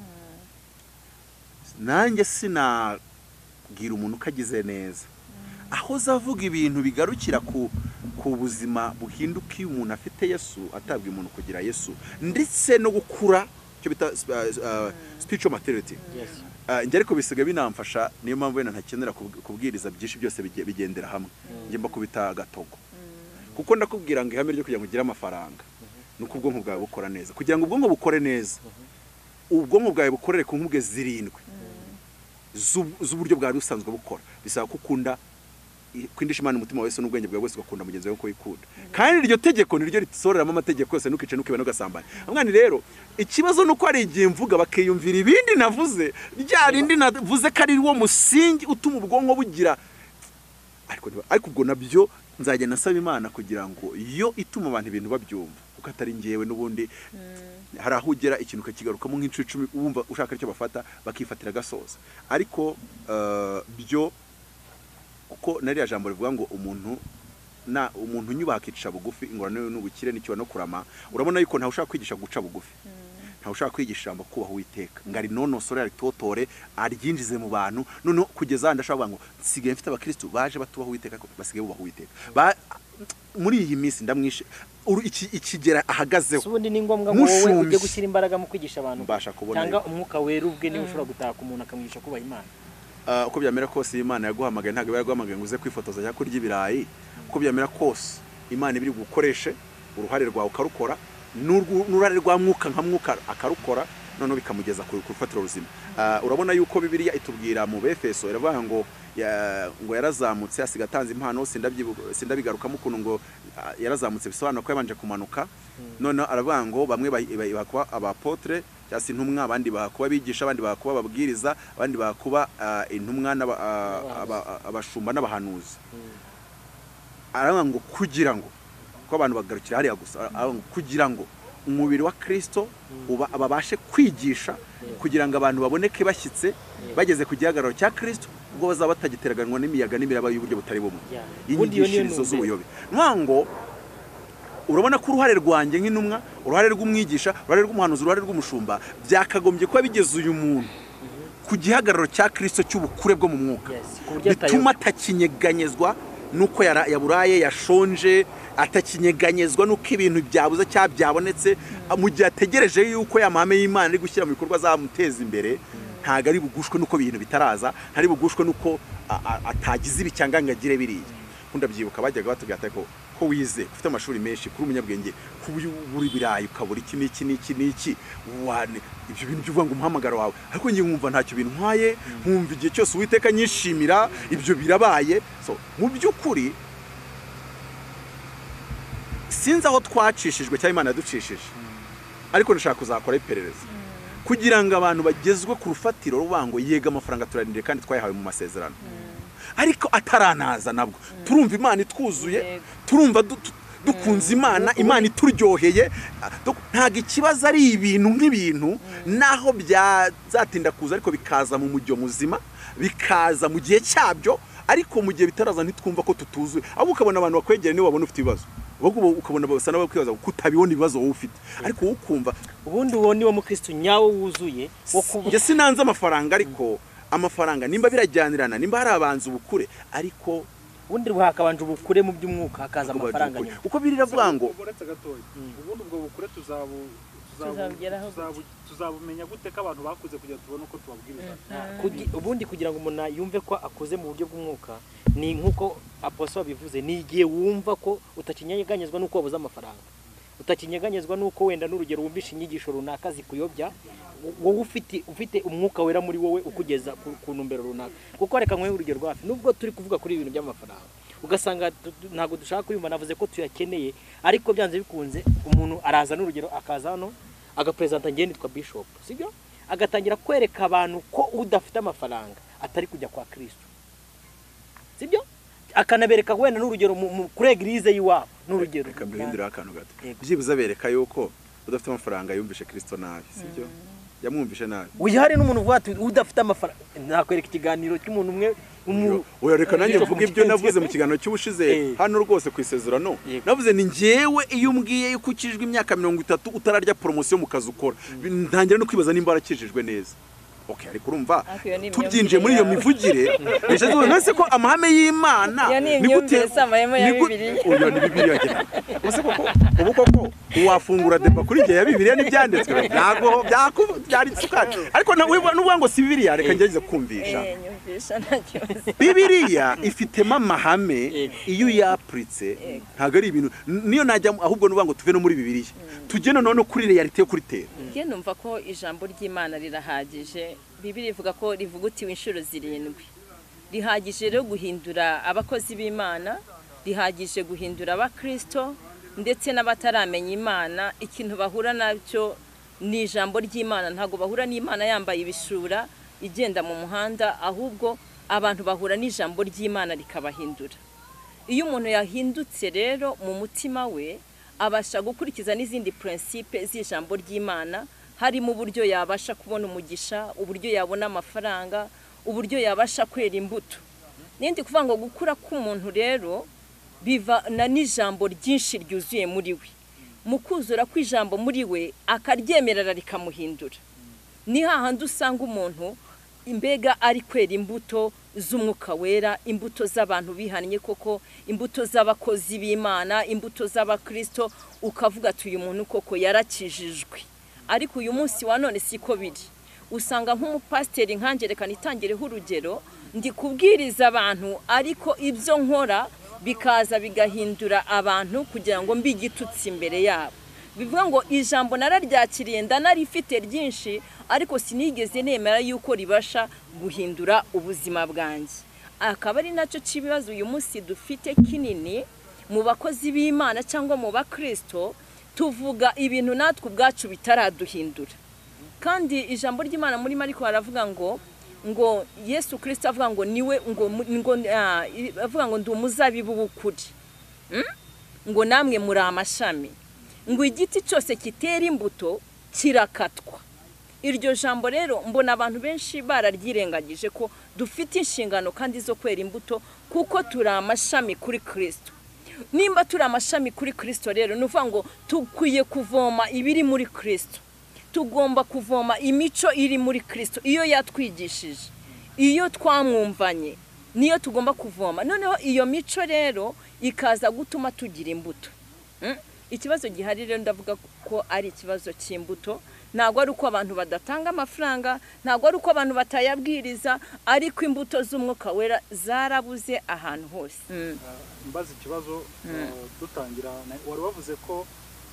A: Nanjye sinagira umuntu kagize neza aho zavuga ibintu bigarukira ku ku buzima buhinduka iyo umuntu afite Yesu atabwa umuntu kugira Yesu ndetse no gukura cyo bita spiritual maturity. Njye ariko bisigaye binamfasha niyo mpamvu wenda ntakenera kubwiriza byinshi byose bigendera hamwe njye mba kubita agatogo kuko ndakubwira ngo ihame ryo kugira ngo ugire amafaranga nuko ubwonko bwawe bukora neza kugira ngo ubwonko bukore neza ubwonko bwawe bukorere ku nkubwe zirindwi z'uburyo bwawe busanzwe bukora bisaba kukunda kwindisha Imana umutima wese n'ubwenge bwawe wese ugakunda mugenzi wawe ko yikunda kandi iryo tegeko niryo ritisoreramo amategeko yose nukice nukibe no gasambana. Amwani rero ikibazo nuko ari igihe mvuga bakiyumvira ibindi navuze rya rindi navuze kari wo musingi utuma ubwonko bugira ariko ariko ubwo nabyo nzajya nasaba Imana kugira ngo iyo ituma abantu ibintu babyumva uko atari ngewe n'ubundi hari aho ugera ikintu kakigarukamo nk'incumi wumva ushaka icyo bafata bakifatira gasoza ariko byo kuko nari jambo rivuga ngo umuntu na umuntu nyubakicisha bugufi ingorane n'ubukire n'icyo no kurama urabona yuko nta ushaka kwigisha guca bugufi nta ushaka kwigisha amba kubaho Uwiteka ngari nonosore ari totore aryinjize mu bantu none kugeza ndashaka ngo nsigaye mfite abakristo baje batubaho Uwiteka basigaye bubaho Uwiteka muri iyi minsi ndamwishe iki ikigera ahagazeho
B: ubundi ni ngombwa ngo wowe ujye gushyira imbaraga mu kwigisha abantu
A: mbasha kubona
B: cyangwa umwuka wera ubwe ni ushobora gutaka umuntu akamwigisha kuba Imana.
A: Uko byamera kose Imana yaguhamagaye ntago yaguhamagaye ngo uze kwifotoza cyangwa kurya ibirayi uko byamera kose Imana ibiri gukoreshe uruhare rwawe ukarukora n'ururare rwa mwuka nka mwuka akarukora none bikamugeza ku rufatiro ruzima. Urabona yuko Bibiliya itubwira mu Befeso iravuga ngo ngo yarazamutse asiga atanze impano sindabigarukamo ukuntu ngo yarazamutse bisobanura ko yabanje kumanuka none aravuga ngo bamwe bakuba abapotre cyangwa se intumwa abandi bakuba bigisha abandi bakuba ababwiriza abandi bakuba intumwa abashumba n'abahanuzi aravuga ngo kugira ngo ko abantu bagarukira hariya gusa kugira ngo umubiri wa Kristo uba ababashe kwigisha kugira ngo abantu baboneke bashyitse bageze ku gihagararo cya Kristo ubwo bazaba batagiteraganwa n'imiyaga n'imiraba y'uburyo butari bumwe inyigishirizo z'ubuyobe nwango urabona ko uruhare rwanjye nk'intumwa uruhare rw'umwigisha uruhare rw'umuhanuzi uruhare rw'umushumba byakagombye kuba bigeze uyu muntu ku gihagararo cya Kristo cy'ubukure bwo mu mwuka bituma atakinyeganyezwa nuko yaburaye yashonje atakinyeganyezwa nuko ibintu byabuze cya byabonetse mu gihe ategereje yuko yamame y'Imana ari gushyira mu bikorwa zamuteza imbere ntago ari bugushwe nuko ibintu bitaraza ntari bugushwe nuko atagize ibicyangangagire biriye kunda byibuka bajyaga batubwira ko ko wize ufite amashuri menshi kuri umunyabwenge kuburi birayi ukabura iki n'iki n'iki n'iki wane ibyo bintu byuvuga ngo umuhamagaro wawe ariko ngiye nkumva ntacyo bintu ntwaye nkumva igihe cyose Uwiteka nyishimira ibyo birabaye so mu by'ukuri sinzi aho twacishijwe cyangwa Imana yaducishije ariko ndashaka kuzakora iperereza kugira ngo abantu bagezwe ku rufatiro rubango yega amafaranga turarindire kandi twayahawe mu masezerano ariko ataranaza nabwo turumva Imana itwuzuye turumva dukunze Imana Imana ituryoheye ntago ikibazo ari ibintu nk'ibintu naho byazatinda kuza ariko bikaza mu mujyo muzima bikaza mu gihe cyabyo ariko mu gihe bitaraza ntitwumva ko tutuzuye abo ukabona abantu bakwegera nibo babona ufite ibibazo ubwo ukabona basa n'abakwibaza kutabibona ibibazo wowe ufite ariko ukumva
B: ubundi uwo ni wo mukristo nyawo wuzuye wo
A: kuvuga sinanze amafaranga ariko amafaranga nimba birajyanirana nimba hari abanza ubukure ariko
B: ubundi ruhakabanje ubukure mu by'umwuka hakaza amafaranga
A: uko biriravuga ngo
C: ubundi ubwo bukure tuzabu tuzabumenya gute ko abantu bakuze kugira tubone uko tubabwiriza
B: ubundi kugira ngo umuntu yumve ko akoze mu buryo bw'umwuka ni nkuko apostle bivuze ni igihe wumva ko utakinyeganyezwa nuko wabuze amafaranga utakinyeganyezwa nuko wenda n'urugero wumvisha inyigisho runaka zikuyobya wowe ufite ufite umwuka wera muri wowe ukugeza ku numbero runaka kuko reka nkwe urugero rwafi nubwo turi kuvuga kuri ibintu by'amafaranga ugasanga ntago dushaka kuyumva navuze ko tuyakeneye ariko byanze bikunze umuntu araza n'urugero akaza hano agapresenta ngende twa bishop sibyo agatangira kwereka abantu ko udafite amafaranga atari kujya kwa Kristo sibyo akanabereka wenda n'urugero kuri eglise yiwabo n'urugero
A: akabihindura akantu gato byibuza bereka yuko udafite amafaranga yumvishe Kristo nabi sibyo yamwumvishe nabi
B: uyihari n'umuntu uvuga ati udafite amafaranga nakwereka ikiganiro cy'umuntu umwe
A: oya reka nanjye mvuga ibyo navuze mu kiganiro cy'ubushize hano rwose ku isezerano navuze ni ngewe iyo umbwiye yuko ukijwe imyaka mirongo itatu utararya promotion mu kazi ukora ntangira no kwibaza nimba arakijijwe neza okay ariko urumva tubyinje muri iyo mivugire nishazwe nase ko amahame y'Imana
D: ni gute samaheme ya Bibiliya
A: oya ni Bibiliya cyane ose koko ubu koko uwafungura deba kuri gihe ya Bibiliya n'ibyanditswe ntago byako byari tsukana ariko n'uvuga ngo si Bibiliya reka ngeze kumvisha Bibiliya ifitemo amahame iyo yapritse ntago ari ibintu niyo najya ahubwo n'uvuga ngo tuve no muri Bibiliya tugene none kuri reality yo kuri tera
D: nge numva ko ijambo ry'Imana rirahagije Bibiliya ivuga ko rivugutiwe inshuro zirindwi rihagije rero guhindura abakozi b'Imana rihagije guhindura abakristo ndetse n'abataramenya Imana ikintu bahura nabyo ni ijambo ry'Imana ntago bahura n'Imana yambaye ibishura igenda mu muhanda ahubwo abantu bahura n'ijambo ry'Imana rikabahindura iyo umuntu yahindutse rero mu mutima we abasha gukurikiza n'izindi principe z'ijambo ry'Imana harimo uburyo yabasha kubona umugisha uburyo yabona amafaranga uburyo yabasha kwera imbuto nindi kuvuga ngo gukura k'umuntu rero biva na n'ijambo ryinshi ryuzuye muri we mu kuzura kw'ijambo muri we akaryemerera rikamuhindura ni hahandi usanga umuntu imbega ari kwera imbuto z'umwuka wera imbuto z'abantu bihannye koko imbuto z'abakozi b'Imana imbuto z'abakristo ukavuga ati uyu muntu koko yarakijijwe ariko uyu munsi wa none siko biri usanga nk'umupasteri nkangerekana itangireho urugero ndi kubwiriza abantu ariko ibyo nkora bikaza bigahindura abantu kugira ngo mbigitutse imbere yabo bivuga ngo ijambo nararyakiriye ndanarifite ryinshi ariko sinigeze nemera yuko ribasha guhindura ubuzima bwanjye akaba ari nacyo kibazo uyu munsi dufite kinini mu bakozi b'Imana cyangwa mu bakristo, tuvuga ibintu natwe ubwacu bitaraduhindura. Kandi ijambo ry'Imana muri Mariko haravuga ngo ngo Yesu Kristo avuga ngo niwe ngo ngo avuga ngo ndi umuzabibu w'ukuri, ngo namwe muri amashami, ngo igiti cyose kitera imbuto kirakatwa. Iryo jambo rero mbona abantu benshi bararyirengagije ko dufite inshingano kandi zo kwera imbuto, kuko turi amashami kuri Kristo. Nimba turi amashami kuri Kristo rero nuvuga ngo tukwiye kuvoma ibiri muri Kristo, tugomba kuvoma imico iri muri Kristo, iyo yatwigishije, iyo twamwumvanye, niyo tugomba kuvoma. Noneho iyo mico rero ikaza gutuma tugira imbuto. hmm? Ikibazo gihari rero ndavuga ko ari ikibazo cy'imbuto. Ntabwo ari uko abantu badatanga amafaranga, ntabwo ari uko abantu batayabwiriza, ariko imbuto z'umwuka wera zarabuze ahantu hose.
C: Mbaza ikibazo dutangira, wari wavuze ko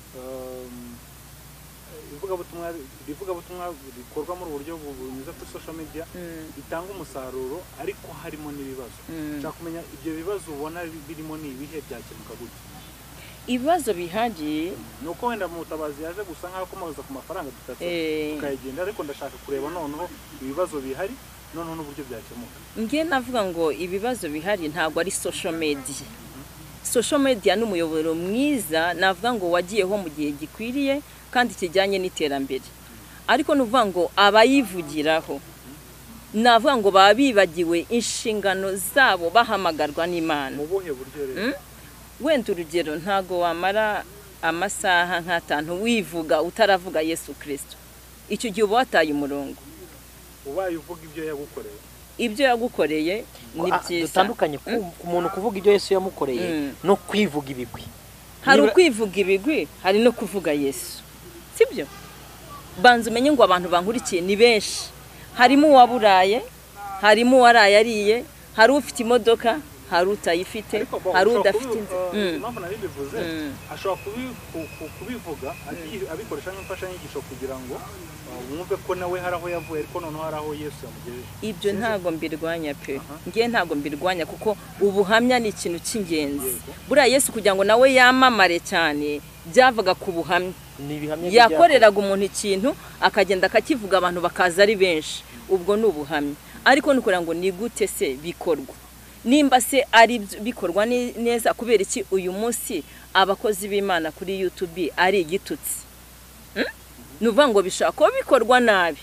C: ivugabutumwa ivugabutumwa bikorwa muri uburyo bunyuze kuri social media bitanga umusaruro, ariko harimo n'ibibazo. Nshaka kumenya ibyo bibazo ubona birimo ni ibihe, byakemuka gute?
D: Ibibazo bihari
C: nuko wenda mutabazi yaje gusa nkaho komoza ku mafaranga dutatu tukayigenda, ariko ndashaka kureba noneho ibibazo bihari noneho n'uburyo byakemuka.
D: Ngiye navuga ngo ibibazo bihari ntabwo ari social media. Social media ni umuyoboro mwiza, navuga ngo wagiyeho mu gihe gikwiriye kandi kijyanye n'iterambere, ariko nuvuga ngo abayivugiraho navuga ngo baba bibagiwe inshingano zabo bahamagarwa n'Imana.
C: Mu buhe buryo rero?
D: Wenda urugero, ntago wamara amasaha nk'atanu wivuga utaravuga Yesu Kristo. Icyo gihe uba wataye umurongo.
C: Ubaye uvuga ibyo yagukoreye.
D: Ibyo yagukoreye ni byiza.
B: Dutandukanye ku muntu kuvuga ibyo Yesu yamukoreye no kwivuga ibigwi.
D: Hari ukwivuga ibigwi, hari no kuvuga Yesu. Sibyo? Banza umenye ngo abantu bankurikiye ni benshi. Harimo uwaburaye, harimo uwaraye ariye, hari ufite imodoka, hari utayifite, hari udafite inzu.
C: Impamvu nari bivuze, ashobora kubivuga abikoresha nk'imfashanyigisho kugira ngo wumve ko nawe hari aho yavuye, ariko noneho hari aho Yesu yamugejeje.
D: Ibyo ntago mbirwanya pe. Ngiye ntago mbirwanya, kuko ubuhamya ni ikintu cy'ingenzi. Buriya Yesu kugira ngo nawe yamamare cyane byavaga ku buhamya. Yakoreraga umuntu ikintu akagenda akakivuga, abantu bakaza ari benshi. Ubwo ni ubuhamya. Ariko nukugira ngo ni gute se bikorwa? Nimba se ari bikorwa neza, kubera iki uyu munsi abakozi b'Imana kuri YouTube ari igitutsi? hmm? Nuvuga ngo bishaka ko bikorwa nabi.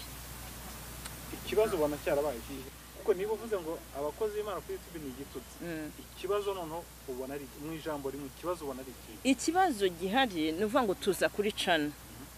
C: Ikibazo ubona cyarabaye iki? Kuko niba uvuze ngo abakozi b'Imana kuri YouTube ni igitutsi, ikibazo noneho ubona ari mu ijambo rimwe, ikibazo ubona ari iki?
D: Ikibazo gihari nuvuga ngo tuza kuri channel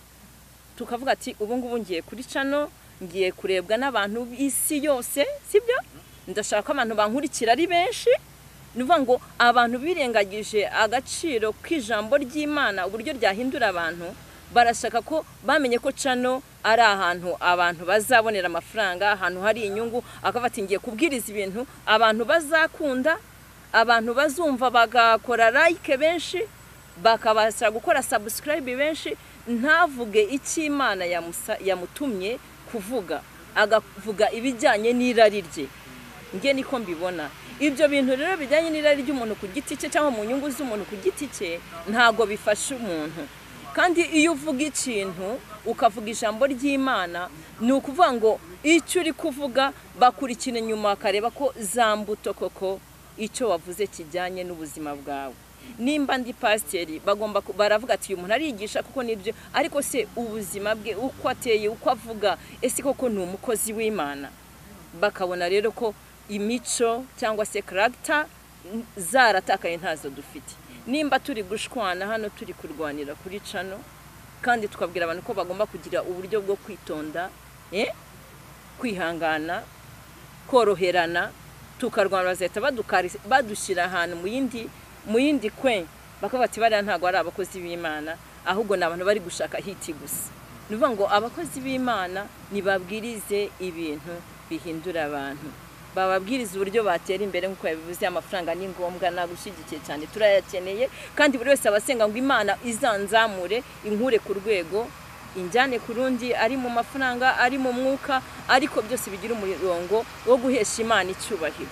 D: tukavuga ati ubu ngubu ngiye kuri channel, ngiye kurebwa n'abantu b'isi yose, sibyo? Ndashaka abantu bankurikira ari benshi. Nuvuga ngo abantu birengagije agaciro k'ijambo ry'Imana, uburyo ryahindura abantu. Barashaka ko bamenye ko channel ari ahantu abantu bazabonera amafaranga, ahantu hari inyungu. Akafata ngiye kubwiriza ibintu abantu bazakunda, abantu bazumva bagakora like benshi, bakabasha gukora subscribe benshi. Ntavuge iki Imana yamutumye kuvuga, agavuga ibijyanye n'irari rye. Ngiye niko mbibona. Ibyo bintu rero bijyanye n'irari ry'umuntu ku giti cye cyangwa mu nyungu z'umuntu ku giti cye ntago bifasha umuntu. Kandi iyo uvuga ikintu ukavuga ijambo ry'Imana, ni ukuvuga ngo icyo uri kuvuga bakurikira inyuma akareba ko zambuto koko icyo wavuze kijyanye n'ubuzima bwawe. Nimba ndi pasiteri bagomba baravuga ati uyu muntu arigisha kuko nibyo, ariko se ubuzima bwe uko ateye, uko avuga, ese koko ni umukozi w'Imana? Bakabona rero ko imico cyangwa se character zaratakaye ntazo dufite. Nimba turi gushwana hano turi kurwanira kuri channel, kandi tukabwira abantu ko bagomba kugira uburyo bwo kwitonda, eh kwihangana, koroherana, tukarwana bazeta badushyira ahantu mu yindi mu yindi kwe, bakabati bari ntago ari abakozi b'Imana, ahubwo nabantu bari gushaka hiti gusa. Nuvuga ngo abakozi b'Imana nibabwirize ibintu bihindura abantu, bababwiriza uburyo batera imbere nk'uko yabivuze. Amafaranga ni ngombwa, nagushigikiye cyane, turayakeneye, kandi buri wese abasenga ngo Imana izanzamure inkure ku rwego, injyane ku rundi, ari mu mafaranga, ari mu mwuka, ariko byose bigira umurongo wo guhesha Imana icyubahiro.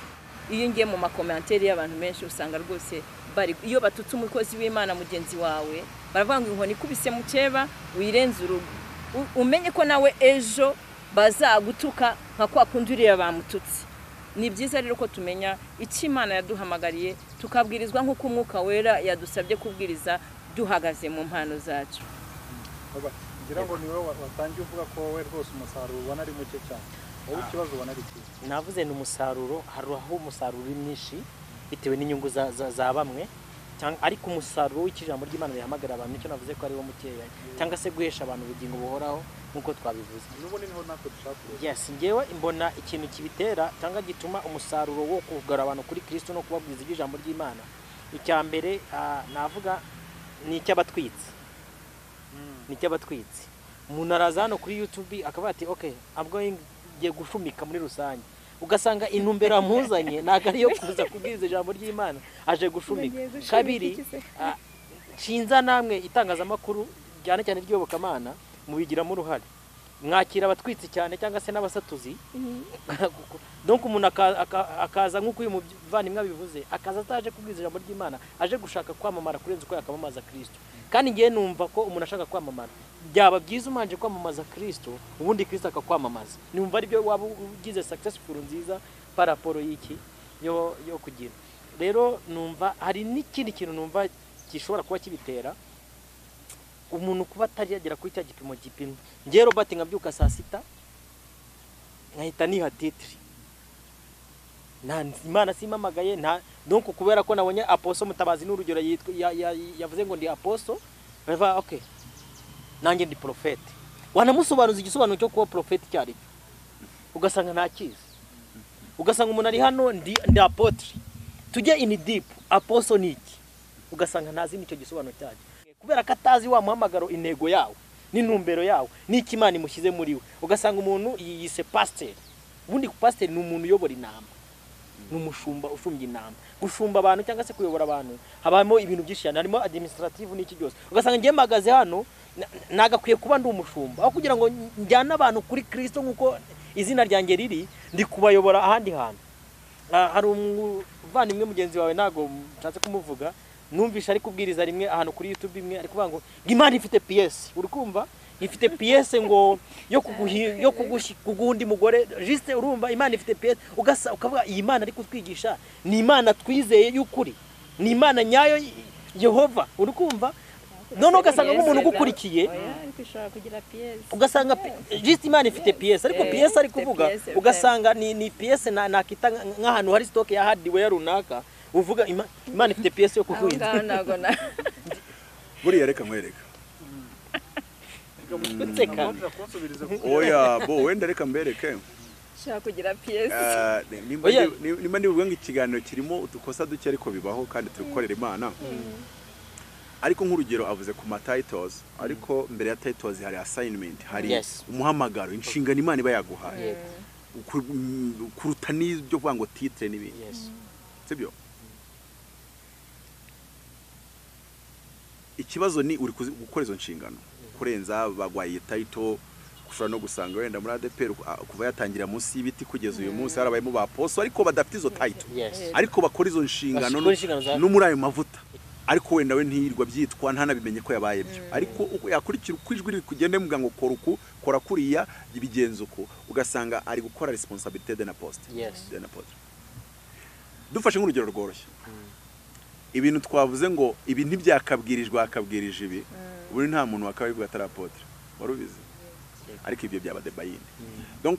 D: iyo ngiye mu makomentari y'abantu benshi usanga rwose bari iyo batutse umukozi w'Imana mugenzi wawe baravuga ngo inkoni ikubise mu cyeba wirenze urugo umenye ko nawe ejo bazagutuka nka kwa kundi uriya bamututse. Ni byiza rero ko tumenya icyo Imana yaduhamagariye tukabwirizwa nk'uko umwuka wera yadusabye kubwiriza duhagaze mu mpano zacu.
C: ngira ngo niwe watangiye uvuga ko we rwose umusaruro ubona ari muke cyane. Wowe ikibazo ubona ari iki?
B: Navuze ni umusaruro, hari aho umusaruro uri mwinshi bitewe n'inyungu za, za, za bamwe, ariko umusaruro w'ikijambo ry'Imana rihamagara abantu nicyo navuze ko ari wo mukeya, cyangwa se guhesha abantu ubugingo buhoraho nkuko twabivuze.
C: Nubu niho nako dushaka.
B: Yes, ngewe imbona ikintu kibitera cyangwa gituma umusaruro wo kugara abantu kuri Kristo no kubabwiza iby'ijambo ry'Imana. Icya mbere uh, navuga ni icy'abatwitsi. Mm. Ni icy'abatwitsi. Umuntu araza hano kuri YouTube akavuga ati okay, I'm going giye gushumika muri rusange. Ugasanga intumbero amuzanye naga ariyo kuza kubwiriza ijambo ry'Imana, aje gushumika. Kabiri shinza namwe itangazamakuru cyane cyane ry'Iyobokamana mubigiramo uruhare. Mwakira abatwitsi cyane cyangwa se n'abasatuzi. Donc umuntu akaza nk'uko uyu muvandimwe bivuze, akaza ataje kubwiriza ijambo ry'Imana, aje gushaka kwamamara kurenza uko yakamamaza Kristo. Kandi ngiye numva ko umuntu ashaka kwamamara byaba byiza umanje kwamamaza Kristo ubundi Kristo akakwamamaza. Numva ari byo waba ugize successful nziza paraporo y'iki yo yo kugira. Rero numva hari n'ikindi kintu numva gishobora kuba kibitera umuntu kuba atarigera kuri cya gipimo gipimo. Ngiye Robert ngabyuka saa sita nkahita niha titri na Imana simamagaye nta donc kubera ko nabonye Apostle Mutabazi n'urugero yavuze ngo ndi Apostle bava okay nanjye ndi prophet. Wanamusobanuza igisobanuro cyo kuba prophet cyari ugasanga ntakizi, ugasanga umuntu ari hano ndi ndi apotre tujye in deep apostle niki ugasanga ntazi nicyo gisobanuro cyaje kubera katazi wa muhamagaro intego yawo n'intumbero yawo n'iki Imana imushyize muri we. Ugasanga umuntu yise pastor, ubundi pastor ni umuntu uyobora inama, n'umushumba ushumbye inama, gushumba abantu cyangwa se kuyobora abantu habamo ibintu byinshi cyane, harimo administrative n'iki byose. Ugasanga ngiye magaze hano nagakwiye kuba ndi umushumba aho kugira ngo njyana abantu kuri Kristo nkuko izina ryanjye riri ndi kubayobora ahandi hantu. Hari umuvandimwe mugenzi wawe nago nshatse kumuvuga, numvisha ari kubwiriza rimwe ahantu kuri YouTube imwe ari kuvuga ngo Imana ifite P S, uri kumva ifite P S ngo yo kuguhi yo kugundi mugore juste urumva Imana ifite P S ugasa ukavuga iyi Imana ari kutwigisha ni Imana twizeye y'ukuri, ni Imana nyayo Yehova, uri kumva none ugasanga nk'umuntu ugukurikiye ugasanga juste Imana ifite P S ariko P S ari kuvuga ugasanga ni ni P S na nakita nk'ahantu hari stock ya hardware runaka uvuga Imana ifite P S yo kuguhinda
D: nago na
A: buriya reka mwereka
B: Nseka
A: oya bo wenda reka mbereke
D: shaka kugira P S.
A: nimba nimba ndivuga ngo ikiganiro kirimo utukosa duke ariko bibaho kandi tukorera Imana. Ariko nk'urugero avuze ku ma titles, ariko mbere ya titles hari assignment, hari umuhamagaro, inshingano Imana iba yaguhaye kuruta n'ibyo vuga ngo titre n'ibindi. Sibyo? Ikibazo ni uri gukora izo nshingano kurenza bagwaye title, kushobora no gusanga wenda muri A D E P R kuva yatangira munsi y'ibiti kugeza uyu munsi harabayemo ba apostle ariko badafite izo title, ariko bakora izo nshingano no muri ayo mavuta, ariko wenda we ntiyirwa byitwa ntanabimenye ko yabaye byo. Ariko yakurikira uko ijwi riri kugende muga ngo kora uku kora kuriya ibigenzo uko ugasanga ari gukora responsibility de na poste de na poste. Dufashe nk'urugero rworoshye, ibintu twavuze ngo ibi ntibyakabwirijwe akabwirije ibi buri nta muntu wakabivuga atari apotre warubize, ariko ibyo byaba debayine. Donc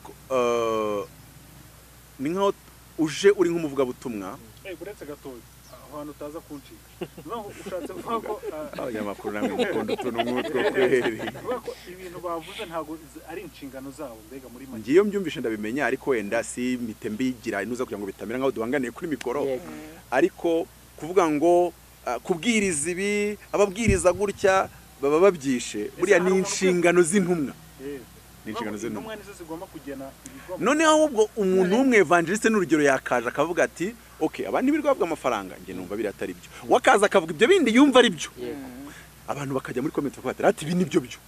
A: ni nkaho uje uri nk'umuvuga butumwa
C: eh buretse gatoya abantu utaza kuncika no ushatse kuvuga ko
A: abanyamakuru namwe mukondo tuno mwutwo kweri
C: ko ibintu bavuze ntago ari inshingano zabo mbega muri make.
A: Ngiyo mbyumvishe ndabimenya, ariko wenda si mitembigira inuza kugira ngo bitamira nkaho duhanganiye kuri mikoro. Ariko kuvuga ngo kubwiriza ibi ababwiriza gutya baba babyishe buriya ni inshingano z'intumwa. Inshingano z'intumwa
C: nizo zigomba kugena ibigomba.
A: None ahubwo umuntu umwe evangeliste n'urugero yakaje akavuga ati okay abandi birwabwa amafaranga nge numva biri atari byo, wakaza akavuga ibyo bindi yumva ari byo, abantu bakajya muri comment bakavuga ati ibi nibyo byo.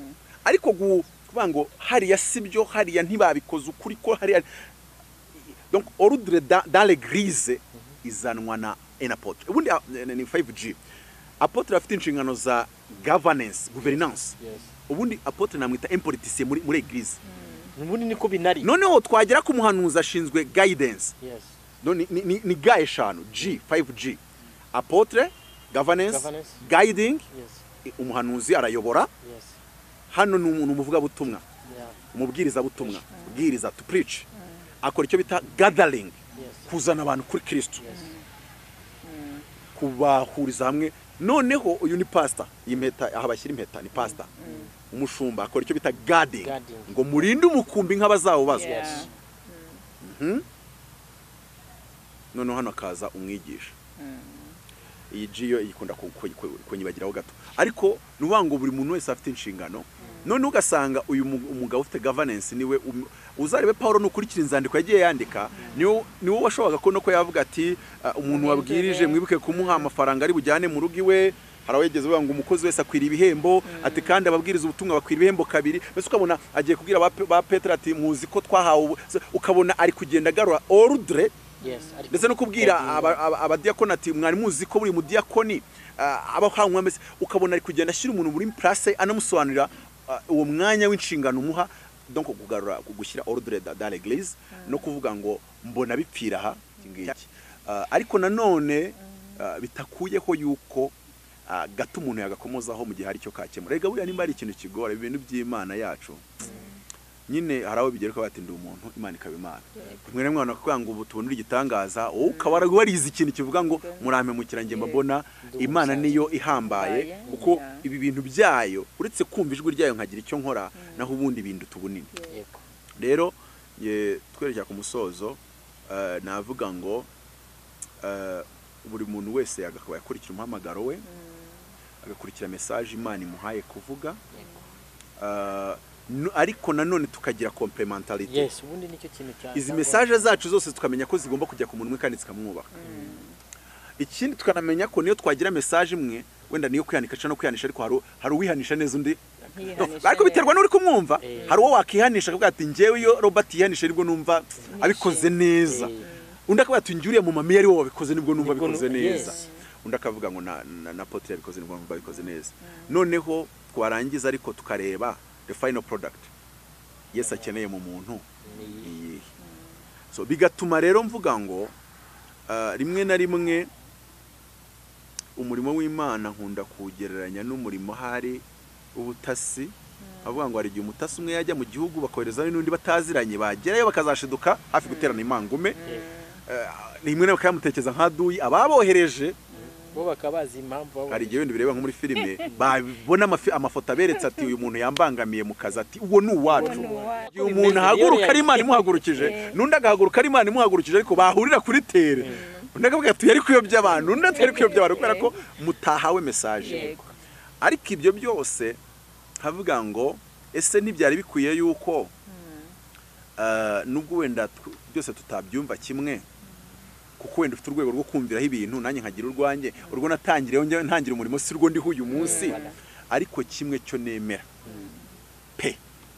A: Ariko kuvuga ngo hari ya sibyo hari ya ntibabikoze ukuri ko hari donc ordre dans, dans l'église izanwa na un apôtre ubundi ni five G apôtre afite inshingano za governance gouvernance ubundi apôtre namwita un politicien muri muri église
B: ubundi niko binari
A: noneho twagera ku muhanuzi ashinzwe guidance
B: yes
A: no ni ni, ni ga eshanu G five G apôtre governance,
B: Governance.
A: guiding
B: yes
A: umuhanuzi arayobora
B: yes
A: hano ni umuntu umuvuga butumwa
B: yeah
A: umubwiriza butumwa ubwiriza to preach akora icyo bita gathering
B: yes
A: kuzana abantu kuri Kristo
B: yes
A: kubahuriza hamwe noneho uyu ni pastor impeta aha bashyira impeta ni pastor umushumba akora icyo bita guarding
B: Guarding.
A: ngo murinde umukumbi nk'abazawubazwa
D: Yeah.
A: mhm noneho hano akaza umwigisha iyi jiyo ikunda kunyibagiraho gato ariko nubango buri muntu wese afite inshingano none ugasanga uyu umugabo ufite governance niwe uzarebe Paulo nukurikira inzandiko yagiye yandika niwo niwo washoboga ko noko yavuga ati umuntu wabwirije mwibuke kumuha amafaranga ari bujyane mu rugi we harawegeze ngo umukozi wese akwira ibihembo ati kandi ababwiriza ubutumwa bakwira ibihembo kabiri bese ukabona agiye kubwira ba Petero ati muzi ko twahawe ukabona ari kugenda garura ordre
B: yes
A: ndetse no kubwira abadiakoni ati mwari muzi ko buri mudiakoni abahawe amese ukabona ari kugenda ashyira umuntu muri place anamusobanurira uwo mwanya w'inshingano umuha donc kugarura gushyira ordre dans l'église no kuvuga ngo mbona bipfira ha ngiki ariko nanone bitakuyeho yuko gato umuntu yagakomozaho mu gihe hari cyo kakemura rega buriya nimba ari ikintu kigora ibintu by'Imana yacu nyine haraho bigera ko batinde umuntu Imana ikaba Imana mwe mwana kwanga ubu tubonura igitangaza wowe ukabara warize ikintu kivuga ngo murampe mukiranje mbona Imana niyo ihambaye kuko ibi bintu byayo uretse kumva ijwi ryayo nkagira icyo nkora naho ubundi bintu tubunini rero twerekera ku musozo navuga ngo buri muntu wese yagakaba yakurikira umuhamagaro we agakurikira message Imana imuhaye kuvuga ariko nanone tukagira complementarity
B: yes ubundi nicyo kintu cyane
A: izi message zacu zose tukamenya ko zigomba kujya ku muntu umwe kandi zikamwubaka ikindi tukanamenya ko niyo twagira message imwe wenda niyo kwihanisha no kwihanisha ariko hari hari uwihanisha neza undi ariko biterwa n'uri kumwumva hari uwo wakihanisha akavuga ati njyewe iyo Robert yihanisha nibwo numva abikoze neza undi akavuga ati njuriye mu mami yari wo wabikoze nibwo numva bikoze neza undi akavuga ngo na na Potter yabikoze nibwo numva bikoze neza noneho twarangiza ariko tukareba the final product yes akeneye mu muntu iyi so bigatuma rero mvuga ngo rimwe na rimwe umurimo w'Imana nkunda kugereranya n'umurimo hari ubutasi avuga ngo hari igihe umutasi umwe yajya mu gihugu bakohereza n'undi bataziranye bagerayo bakazashiduka hafi guterana imangume rimwe na bakamutekeza nka duyi ababohereje
B: bo bakabazi impamvu
A: hari igihe wenda bireba nko muri filime babona amafoto aberetse ati uyu muntu yambangamiye mu kazi ati uwo ni uwacu uyu muntu ahaguruka ari Imana imuhagurukije nundi agahaguruka ari Imana imuhagurukije ariko bahurira kuri tere undi akavuga ati yari kuyobya abantu undi atari kuyobya abantu kubera ko mutahawe message ariko ibyo byose havuga ngo ese ntibyari bikwiye yuko nubwo wenda byose tutabyumva kimwe kuko wenda ufite urwego rwo kumviraho ibintu nanjye nkagira urwanjye urwo natangireho njye ntangira umurimo si rwo ndiho uyu munsi ariko kimwe cyo nemera pe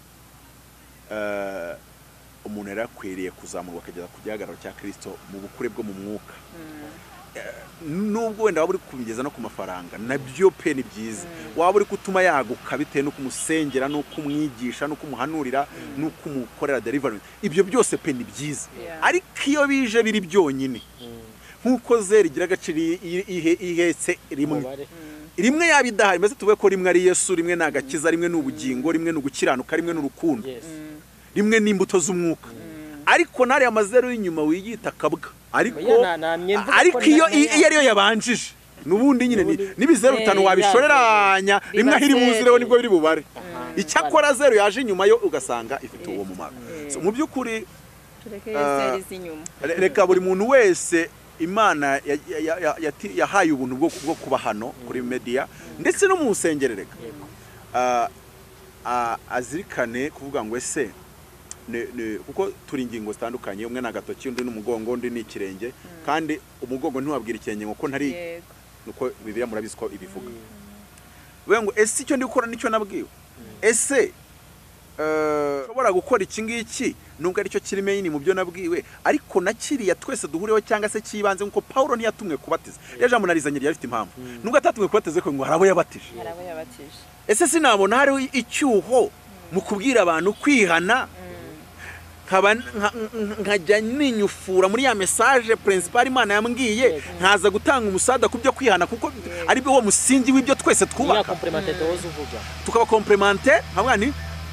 A: umuntu yarakwiriye kuzamurwa akageza ku gihagararo cya Kristo mu bukure bwo mu mwuka nubwo wenda waba uri kubigeza no ku mafaranga nabyo pe ni byiza waba uri gutuma yaguka bitewe no kumusengera no kumwigisha no kumuhanurira no kumukorera deliverance ibyo byose pe ni byiza ariko iyo bije biri byonyine nkuko zeri gira agaciro ihetse rimwe rimwe yabidahari maze tuvuge ko rimwe ari Yesu rimwe nagakiza rimwe n'ubugingo rimwe n'ugukiranuka rimwe n'urukundo rimwe n'imbuto z'umwuka ariko nari amazeru y'inyuma wiyita kabwa ariko ariko iyo iyo ariyo yabanjije nubundi nyine nibizeru bitanu wabishoreranya rimwe hiri muzireho nibwo biri bubare icyakora zero yaje inyuma yo ugasanga ifite uwo mumaro so mu byukuri reka buri muntu wese Imana yahaye ubuntu bwo kuba hano kuri media ndetse no mu nsengerereka azirikane kuvuga ngo ese kuko turi ingingo zitandukanye umwe nagatoki undi n'umugongo undi n'ikirenge kandi umugongo ntiwabwira ikirenge ngo ko ntari nuko Bibiliya murabiziko ibivuga we ngo ese icyo ndi gukora nicyo nabwiwe ese ushobora gukora iki ngiki nubwo aricyo kiri main mu byo nabwiwe ariko nakiriya twese duhuriyeho cyangwa se kibanze nkuko Paulo ntiyatumwe kubatiza yaje amunarizanye yari afite impamvu nubwo atatumwe kubatiza ko ngo harabo yabatije
D: harabo yabatije
A: ese sinabona hari icyuho mu kubwira abantu kwihana nkaba nkajya ninyufura muri ya message principal Imana yambwiye nkaza gutanga umusada ku byo kwihana kuko ari byo wo musingi w'ibyo twese twubaka tukaba complementer nkabwani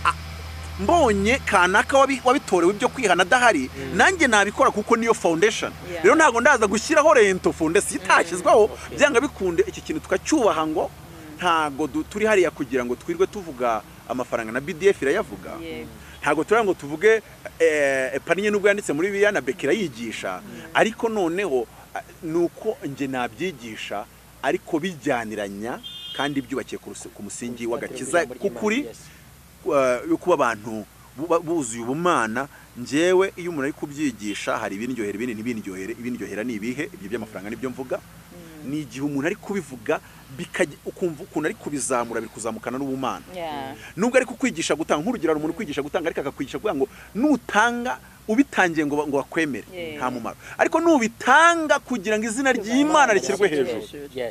A: mbonye kanaka wabitorewe ibyo kwihana dahari nanjye nabikora kuko niyo foundation rero ntago ndaza gushyiraho rento foundation itashyizwaho byanga bikunde iki kintu tukacyubaha ngo ntago turi hariya kugira ngo twirwe tuvuga amafaranga na B D F irayavuga ntago turanga ngo tuvuge epaniye nubwo yanditse muri Bibiliya na Bekira yigisha ariko noneho nuko nje nabyigisha ariko bijyaniranya kandi byubakiye ku musingi w'agakiza kukuri yo kuba abantu buzuye ubumana njewe iyo umuntu ari kubyigisha hari ibindyohera ibindi ntibindyohere ibindyohera ni ibihe ibyo by'amafaranga nibyo mvuga ni igihe umuntu ari kubivuga ukumva ukuntu ari kubizamura bikuzamukana n'ubumana nubwo ari kukwigisha gutanga nk'urugero umuntu kwigisha gutanga ariko akakwigisha kugira ngo nutanga ubitangiye ngo ngo bakwemere nta mumaro ariko nubitanga kugira ngo izina ry'Imana rikirwe hejuru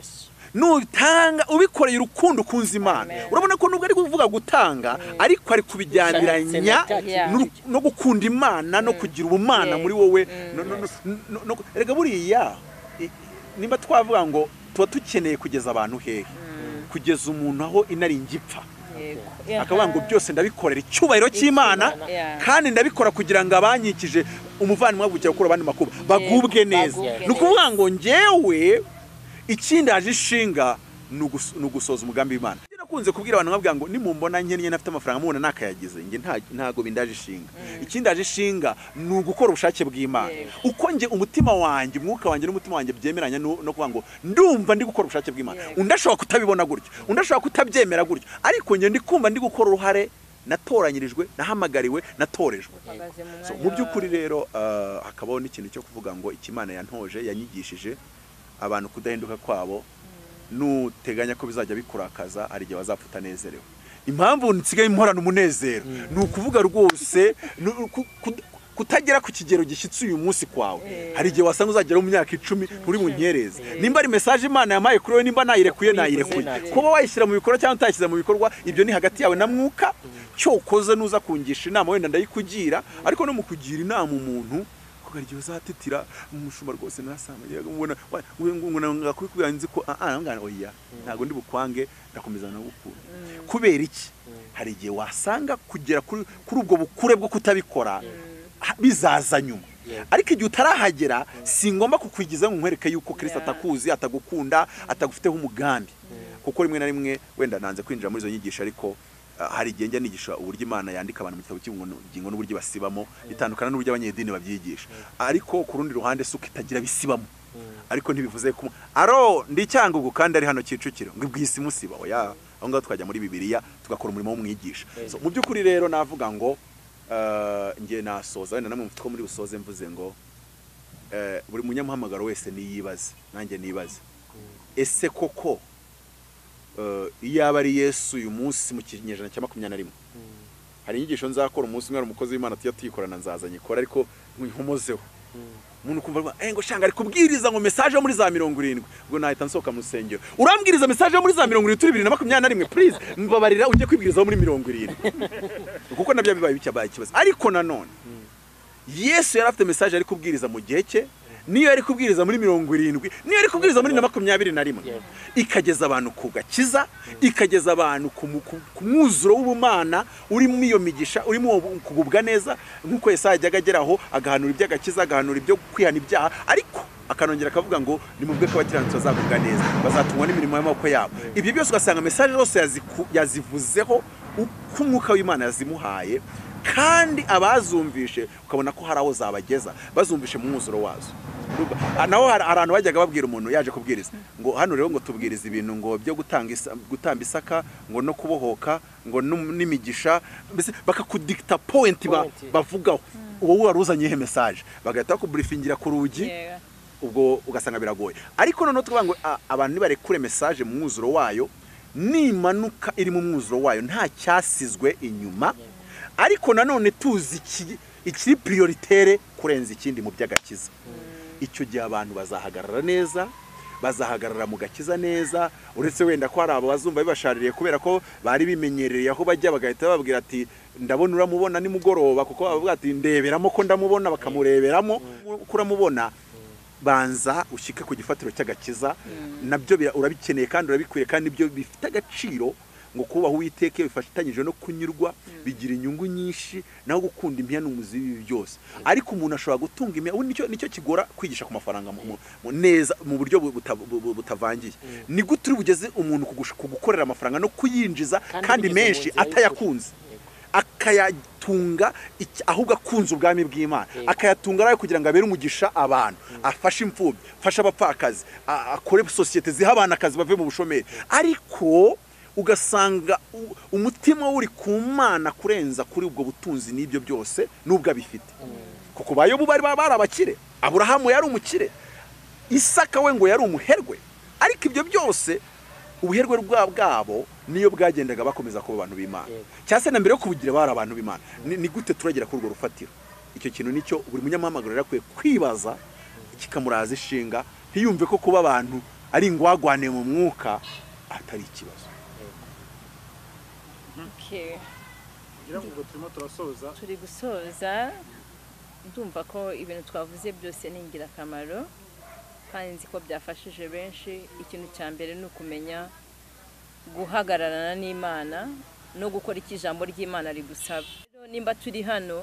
A: nutanga ubikoreye urukundo kunza Imana urabona ko nubwo ari kuvuga gutanga ariko ari kubijyaniranya no gukunda Imana no kugira ubumana muri wowe erega buriya nimba twavuga ngo tuba tukeneye kugeza abantu hehe kugeza umuntu aho inari ngipfa akavuga ngo byose ndabikorera icyubahiro cy'Imana kandi ndabikora kugira ngo abanyikije umuvandimwe wabukira gukora abandi makuba bagubwe neza nukuvuga ngo njewe ikindi aje ishinga nugusoza umugambi w'Imana nakunze kubwira abantu nkabwira ngo nimumbona nkenye nafite amafaranga mubona nakayagize nge ntago bindaje ishinga ikindi aje ishinga nugukora ubushake bw'Imana uko nge umutima wanjye umwuka wanjye n'umutima wanjye byemeranya no kuvuga ngo ndumva ndi gukora ubushake bw'Imana undashobora kutabibona gutyo undashobora kutabyemera gutyo ariko nge ndi kumva ndi gukora uruhare natoranyirijwe nahamagariwe natorejwe so mu by'ukuri rero hakabaho n'ikintu cyo kuvuga ngo ikimana yantoje yanyigishije abantu kudahinduka kwabo nuteganya ko bizajya bikurakaza ari gihe bazapfuta nezerewe impamvu nsigaye imporana umunezero nukuvuga rwose kutagera ku kigero gishyitse uyu munsi kwawe hari gihe wasanga uzagera mu myaka icumi uri mu nyereza nimba ari message Imana yamaye kuri we nimba nayirekuye nayirekuye kuba wayishyira mu bikorwa cyangwa utashyize mu bikorwa ibyo ni hagati yawe na mwuka cyo ukoze nuza kungisha inama wenda ndayikugira ariko no mu kugira inama umuntu kugarije uzatitira umushuma rwose narasamaye ubona ngo ngakubikubira nzi ko ah ngana oya ntago ndi bukwange ndakomeza na gukura kubera iki hari gihe wasanga kugera kuri kuri ubwo bukure bwo kutabikora bizaza nyuma ariko igihe utarahagera singomba kukwigiza ngo nkwereke yuko Kristo atakuzi atagukunda atagufiteho umugambi kuko rimwe na rimwe wenda nanze kwinjira muri izo nyigisho ariko hari igihe njya nigisha uburyo Imana yandika abantu mu gitabo cy'ingingo n'uburyo basibamo bitandukana n'uburyo abanyedini babyigisha ariko ku rundi ruhande suko itagira bisibamo ariko ntibivuze ko aro ndi cyangugu kandi ari hano Kicukiro ngo ibwisi musiba oya aho ngaho twajya muri Bibiliya tugakora umurimo w'umwigisha so mu by'ukuri rero navuga ngo nge nasoza wenda namwe mufite ko muri busoze mvuze ngo buri munyamuhamagaro wese niyibaze nanjye nibaze ese koko iyo aba ari Yesu uyu munsi mu kinyejana cya makumyabiri na rimwe hari inyigisho nzakora umunsi umwe umukozi w'Imana tujya tuyikorana nzazanye ikora ariko nkomozeho umuntu kumva eh ngo shanga ari kubwiriza ngo message muri za mirongo irindwi ubwo nahita nsoka mu rusengero urambwiriza message muri za mirongo irindwi bibiri na makumyabiri na rimwe please mbabarira ujye kwibwiriza muri mirongo irindwi kuko nabyo bibaye bicyabaye ikibazo ariko nanone Yesu yari afite message ari kubwiriza mu gihe cye niyo yari kubwiriza muri mirongo irindwi niyo yari kubwiriza muri makumyabiri na rimwe ikageza abantu ku gakiza ikageza abantu ku mwuzuro w'ubumana uri mu iyo migisha uri mu kugubwa neza nkuko Yesaya ajyaga ageraho agahanura iby'agakiza agahanura ibyo kwihana ibyaha ariko akanongera akavuga ngo nimubwe ko abakiranutsi bazagubwa neza bazatungwa n'imirimo y'amaboko yabo ibyo byose ugasanga message zose yazivuzeho uko umwuka w'Imana yazimuhaye kandi abazumvishe ukabona ko hari aho zabageza bazumvishe mu mwuzuro wazo naho abantu bajyaga babwira umuntu yaje kubwiriza ngo hano rero ngo tubwiriza ibintu ngo byo gutanga gutamba isaka ngo no kubohoka ngo n'imigisha mbese bakakudikta point bavugaho uwo waruzanye ihe message bagahita kubriefingira ku rugi ubwo ugasanga biragoye ariko none tuvuga ngo abantu nibarekure message mu mwuzuro wayo nimanuka iri mu mwuzuro wayo nta cyasizwe inyuma ariko nanone tuzi iki ikiri prioritaire kurenza ikindi mu by'agakiza. Icyo gihe abantu bazahagarara neza, bazahagarara mu gakiza neza, uretse wenda ko hari abo bazumva bibashaririye kubera ko bari bimenyereye aho bajya bagahita babwira ati ndabona uramubona nimugoroba, kuko bavuga ati ndeberamo ko ndamubona, bakamureberamo kuramubona. Banza ushike ku gifatiro cy'agakiza, nabyo urabikeneye kandi urabikwiye, kandi ibyo bifite agaciro ngo kubaho Uwiteka bifatanyije no kunyurwa bigira inyungu nyinshi, naho gukunda impiya n'umuzi w'ibi byose. Ariko umuntu ashobora gutunga impiya, nicyo nicyo kigora kwigisha ku mafaranga neza mu buryo butavangiye. Ni gute uri bugeze umuntu kugukorera amafaranga no kuyinjiza kandi menshi atayakunze, akayatunga ahubwo akunze ubwami bw'Imana, akayatunga arayo kugira ngo abere umugisha abantu, afashe imfubyi, afashe abapfakazi, akore societe ziha abana akazi bave mu bushomeri, ariko ugasanga umutima uri ku Mana kurenza kuri ubwo butunzi n'ibyo byose nubwo abifite. Kuko bayobu bari barabakire, Aburahamu yari umukire, Isaka we ngo yari umuherwe, ariko ibyo byose ubuherwe bwabo niyo bwagendaga bakomeza kuba abantu b'Imana. Cyase na mbere yo kubugira bari abantu b'Imana. Ni gute turagera kuri urwo rufatiro? Icyo kintu nicyo buri munyamahanga yakwiye kwibaza, kikamuraza ishinga, ntiyumve ko kuba abantu ari ingwagwane mu mwuka atari ikibazo.
D: Okay. Turi gusoza, ndumva ko ibintu twavuze byose ni ingirakamaro kandi nzi ko byafashije benshi. Ikintu cya mbere ni ukumenya guhagararana n'Imana no gukora iki ijambo ry'Imana rigusaba. Nimba turi hano,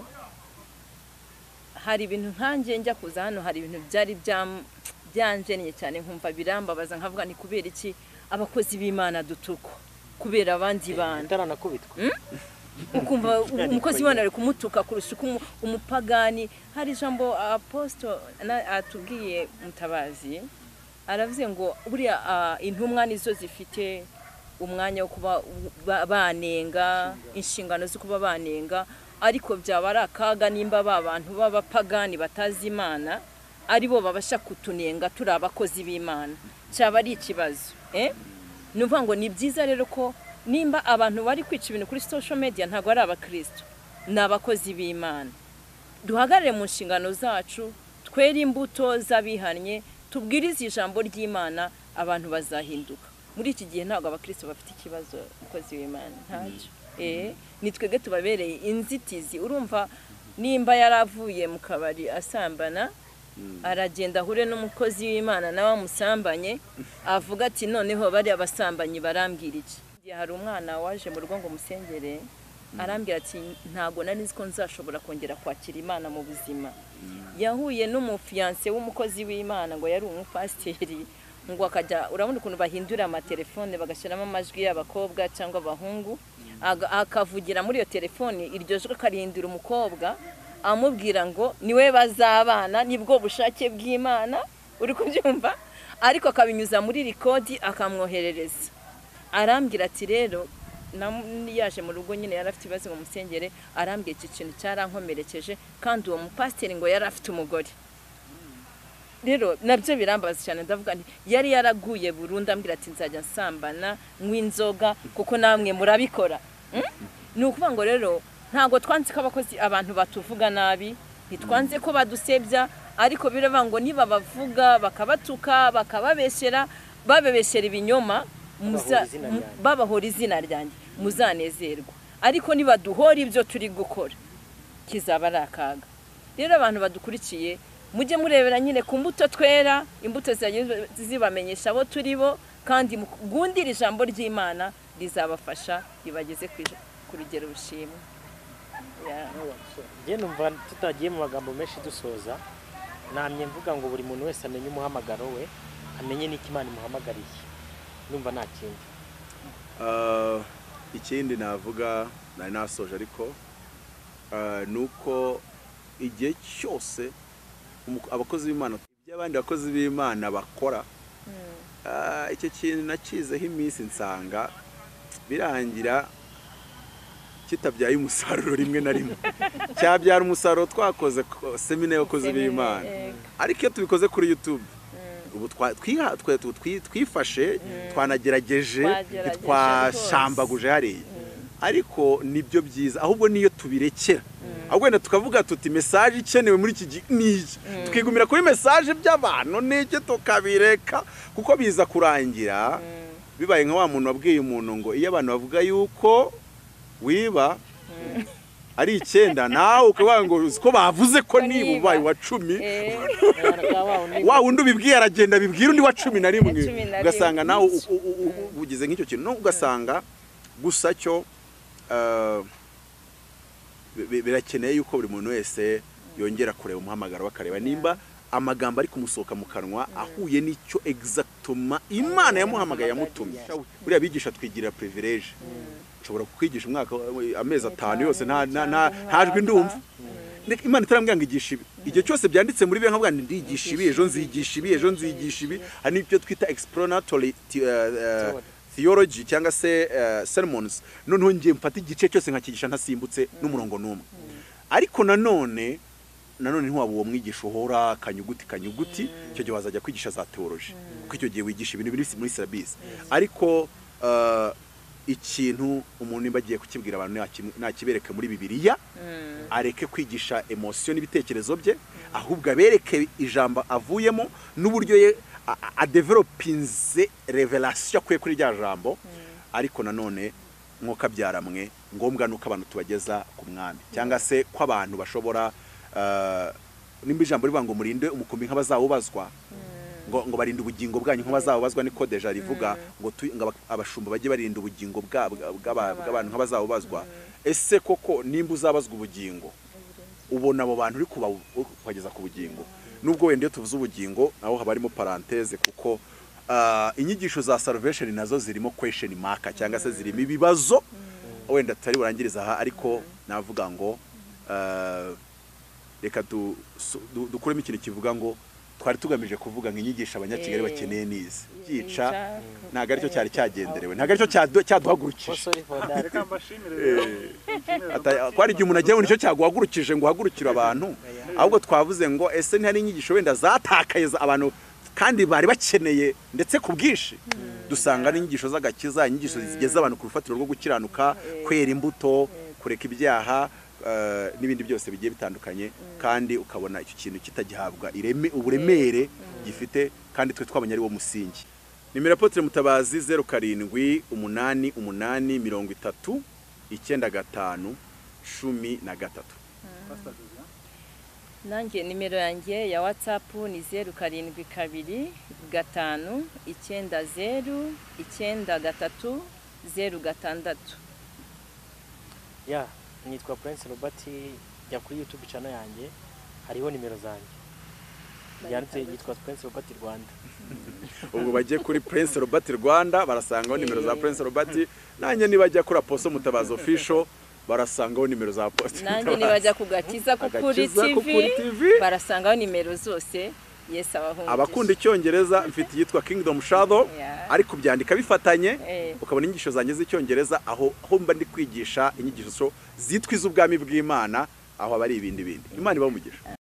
D: hari ibintu nkanjye njya kuza hano, hari ibintu byari byanjeniye cyane, nkumva birambabaza, nkavuga ni kubera iki abakozi b'Imana dutuko kubera abandi bana
B: taranakubitwa.
D: Ukumva umukozi w'Imana ari kumutuka kurusha umupagani. Hari ijambo apostle atubwiye Mutabazi, aravuze ngo buriya intumwa nizo zifite umwanya wo kuba banenga, inshingano zo kuba banenga, ariko byaba ari akaga nimba babantu b'abapagani batazi Imana aribo babasha kutunenga turi abakozi b'Imana, cyaba ari ikibazo. eh Nuvuga ngo ni byiza rero ko nimba abantu bari kwica ibintu kuri social media ntago ari abakristo, ni abakozi b'Imana. Duhagarare mu nshingano zacu, twere imbuto z'abihannye, tubwirize ijambo ry'Imana, abantu bazahinduka. Muri iki gihe ntago abakristo bafite ikibazo umukozi w'Imana, ntacyo. eh ni twege tubabereye inzitizi. Urumva nimba yaravuye mu kabari asambana, aragenda hure n'umukozi w'Imana nawe amusambanye, avuga ati noneho bari abasambanyi barambwira iki. Hari umwana waje mu rugo ngo musengere, arambwira ati ntago nari nzi ko nzashobora kongera kwakira Imana mu buzima. Yahuye n'umufiance w'umukozi w'Imana ngo yari umupasteri, ngo akajya, urabona ukuntu bahindura amatelefone bagashyiramo amajwi y'abakobwa cyangwa abahungu, akavugira muri iyo telefone iryo jwi akarihindura umukobwa, amubwira ngo niwe bazabana, nibwo bushake bw'Imana. Uri kubyumva? Ariko akabinyuza muri rikodi akamwoherereza. Arambwira ati rero yaje mu rugo nyine yari afite ibibazo ngo musengere, arambwira iki kintu cyarankomerekeje, kandi uwo mupasteri ngo yari afite umugore. Rero nabyo birambaza cyane, ndavuga nti yari yaraguye burundu, ambwira ati nzajya nsambana nk'inzoga kuko namwe murabikora. Ni ukuvuga ngo rero ntago twanze ko abakozi abantu batuvuga nabi, ntitwanze ko badusebya, ariko biravuga ngo niba bavuga bakabatuka bakababeshera, babebeshera ibinyoma, babahora izina ryanjye, muzanezerwa. Ariko niba duhora ibyo turi gukora kizaba ari akaga. Rero abantu badukurikiye, mujye murebera nyine ku mbuto twera, imbuto zibamenyesha abo turi bo, kandi mugundira ijambo ry'Imana rizabafasha ribageze ku rugero rushimwe.
B: Njye numva tutagiye mu magambo menshi dusoza, namye mvuga ngo buri muntu wese amenye umuhamagaro we, amenye n'iki Imana imuhamagariye. Numva nta kindi.
A: Uh, ikindi navuga nari nasoje, ariko uh, nuko igihe cyose abakozi b'Imana iby'abandi bakozi b'Imana bakora, uh, icyo kintu nakizeho iminsi nsanga birangira kitabyaye umusaruro rimwe na rimwe. Cyabyara umusaruro twakoze semina y'abakozi b'Imana, ariko iyo tubikoze kuri YouTube ubu twifashe, twanagerageje, twashambaguje hariya, ariko nibyo byiza ahubwo niyo tubirekera ahubwo wenda tukavuga tuti message ikenewe muri iki niki tukigumira kuri message by'abantu neke tukabireka kuko biza kurangira bibaye nka wa muntu wabwiye umuntu ngo iyo abantu bavuga yuko wiba ari icyenda nawe ukavuga ngo ko bavuze ko niba ubaye wa cumi wa wundi ubibwiye aragenda bibwira undi wa cumi na rimwe ugasanga nawe ugize nk'icyo kintu no ugasanga gusa cyo birakeneye yuko buri muntu wese yongera kureba umuhamagaro bakareba nimba amagambo ari kumusohoka mu kanwa ahuye n'icyo exactement Imana yamuhamagaye yamutumye buriya bigisha twigirira privilege ushobora kukwigisha umwaka amezi atanu yose nta ntajwe ndumva Imana itarambwira ngo igisha ibi igihe cyose byanditse muri bihe nkavuga ndigisha ibi ejo nzigisha ibi ejo nzigisha ibi hari n'ibyo twita explanatory theology cyangwa se sermons noneho ngiye mfata igice cyose nkakigisha ntasimbutse n'umurongo n'umwe ariko nanone nanone ntiwaba uwo mwigisha uhora kanyuguti kanyuguti icyo gihe wazajya kwigisha za theology kuko icyo gihe wigisha ibintu biri muri syllabus ariko ikintu umuntu nimba agiye kukibwira abantu nakibereke muri Bibiliya areke kwigisha emotion n'ibitekerezo bye ahubwo abereke ijambo avuyemo n'uburyo ye adevelopinze revelation kwe kuri rya jambo ariko nanone nkoka byaramwe ngombwa nuko abantu tubageza ku mwami cyangwa se ko abantu bashobora nimba ijambo rivuga ngo murinde umukumbi nk'abazawubazwa ngo ngo barinde ubugingo bwanyu nk'abazawubazwa niko deja rivuga ngo abashumba bagiye barinda ubugingo bw'abantu nk'abazawubazwa ese koko nimba uzabazwa ubugingo ubona abo bantu uri kubageza ku bugingo nubwo wende tuvuze ubugingo naho haba harimo parenthèse kuko inyigisho za salvation nazo zirimo question mark cyangwa se zirimo ibibazo wenda tutari burangiriza aha ariko navuga ngo reka dukuremo ikintu kivuga ngo twari tugamije kuvuga ngo inyigisho abanyakigali bakeneye nize yica ntago aricyo cyari cyagenderewe ntago aricyo cyaduhagurukije
C: reka mbashimire
A: kwari igihe umuntu agiye ngo nicyo cyaguhagurukije ngo uhagurukire abantu ahubwo twavuze ngo ese ntihari inyigisho wenda zatakaye abantu kandi bari bakeneye ndetse ku bwinshi dusanga ari inyigisho z'agakiza inyigisho zigeza abantu ku rufatiro rwo gukiranuka kwera imbuto kureka ibyaha n'ibindi byose bigiye bitandukanye kandi ukabona icyo kintu kitagihabwa ireme uburemere gifite kandi twe twabanye ari wo musingi nimero Apotre Mutabazi zeru karindwi umunani umunani mirongo itatu icyenda gatanu cumi na gatatu
D: nanjye nimero yanjye ya WhatsApp ni zeru karindwi kabiri gatanu icyenda zeru icyenda gatatu zeru gatandatu
B: ya nitwa Prince Robert ya kuri YouTube channel yanjye hariho nimero zanjye yanditse yitwa Prince Robert Rwanda
A: ubwo bagiye kuri Prince Robert Rwanda barasangaho nimero za Prince Robert nanjye nibajya kuri Apostle Mutabazi official barasangaho nimero za Apostle
D: nanjye nibajya kugakiza kuri T V barasangaho nimero zose yes abahungu
A: abakunda icyongereza mfite yitwa Kingdom Shadow ariko byandika bifatanye ukabona inyigisho zanjye z'icyongereza aho aho mba ndi kwigisha inyigisho zitwa iz'ubwami bw'Imana aho abari ibindi bindi Imana ibamugisha.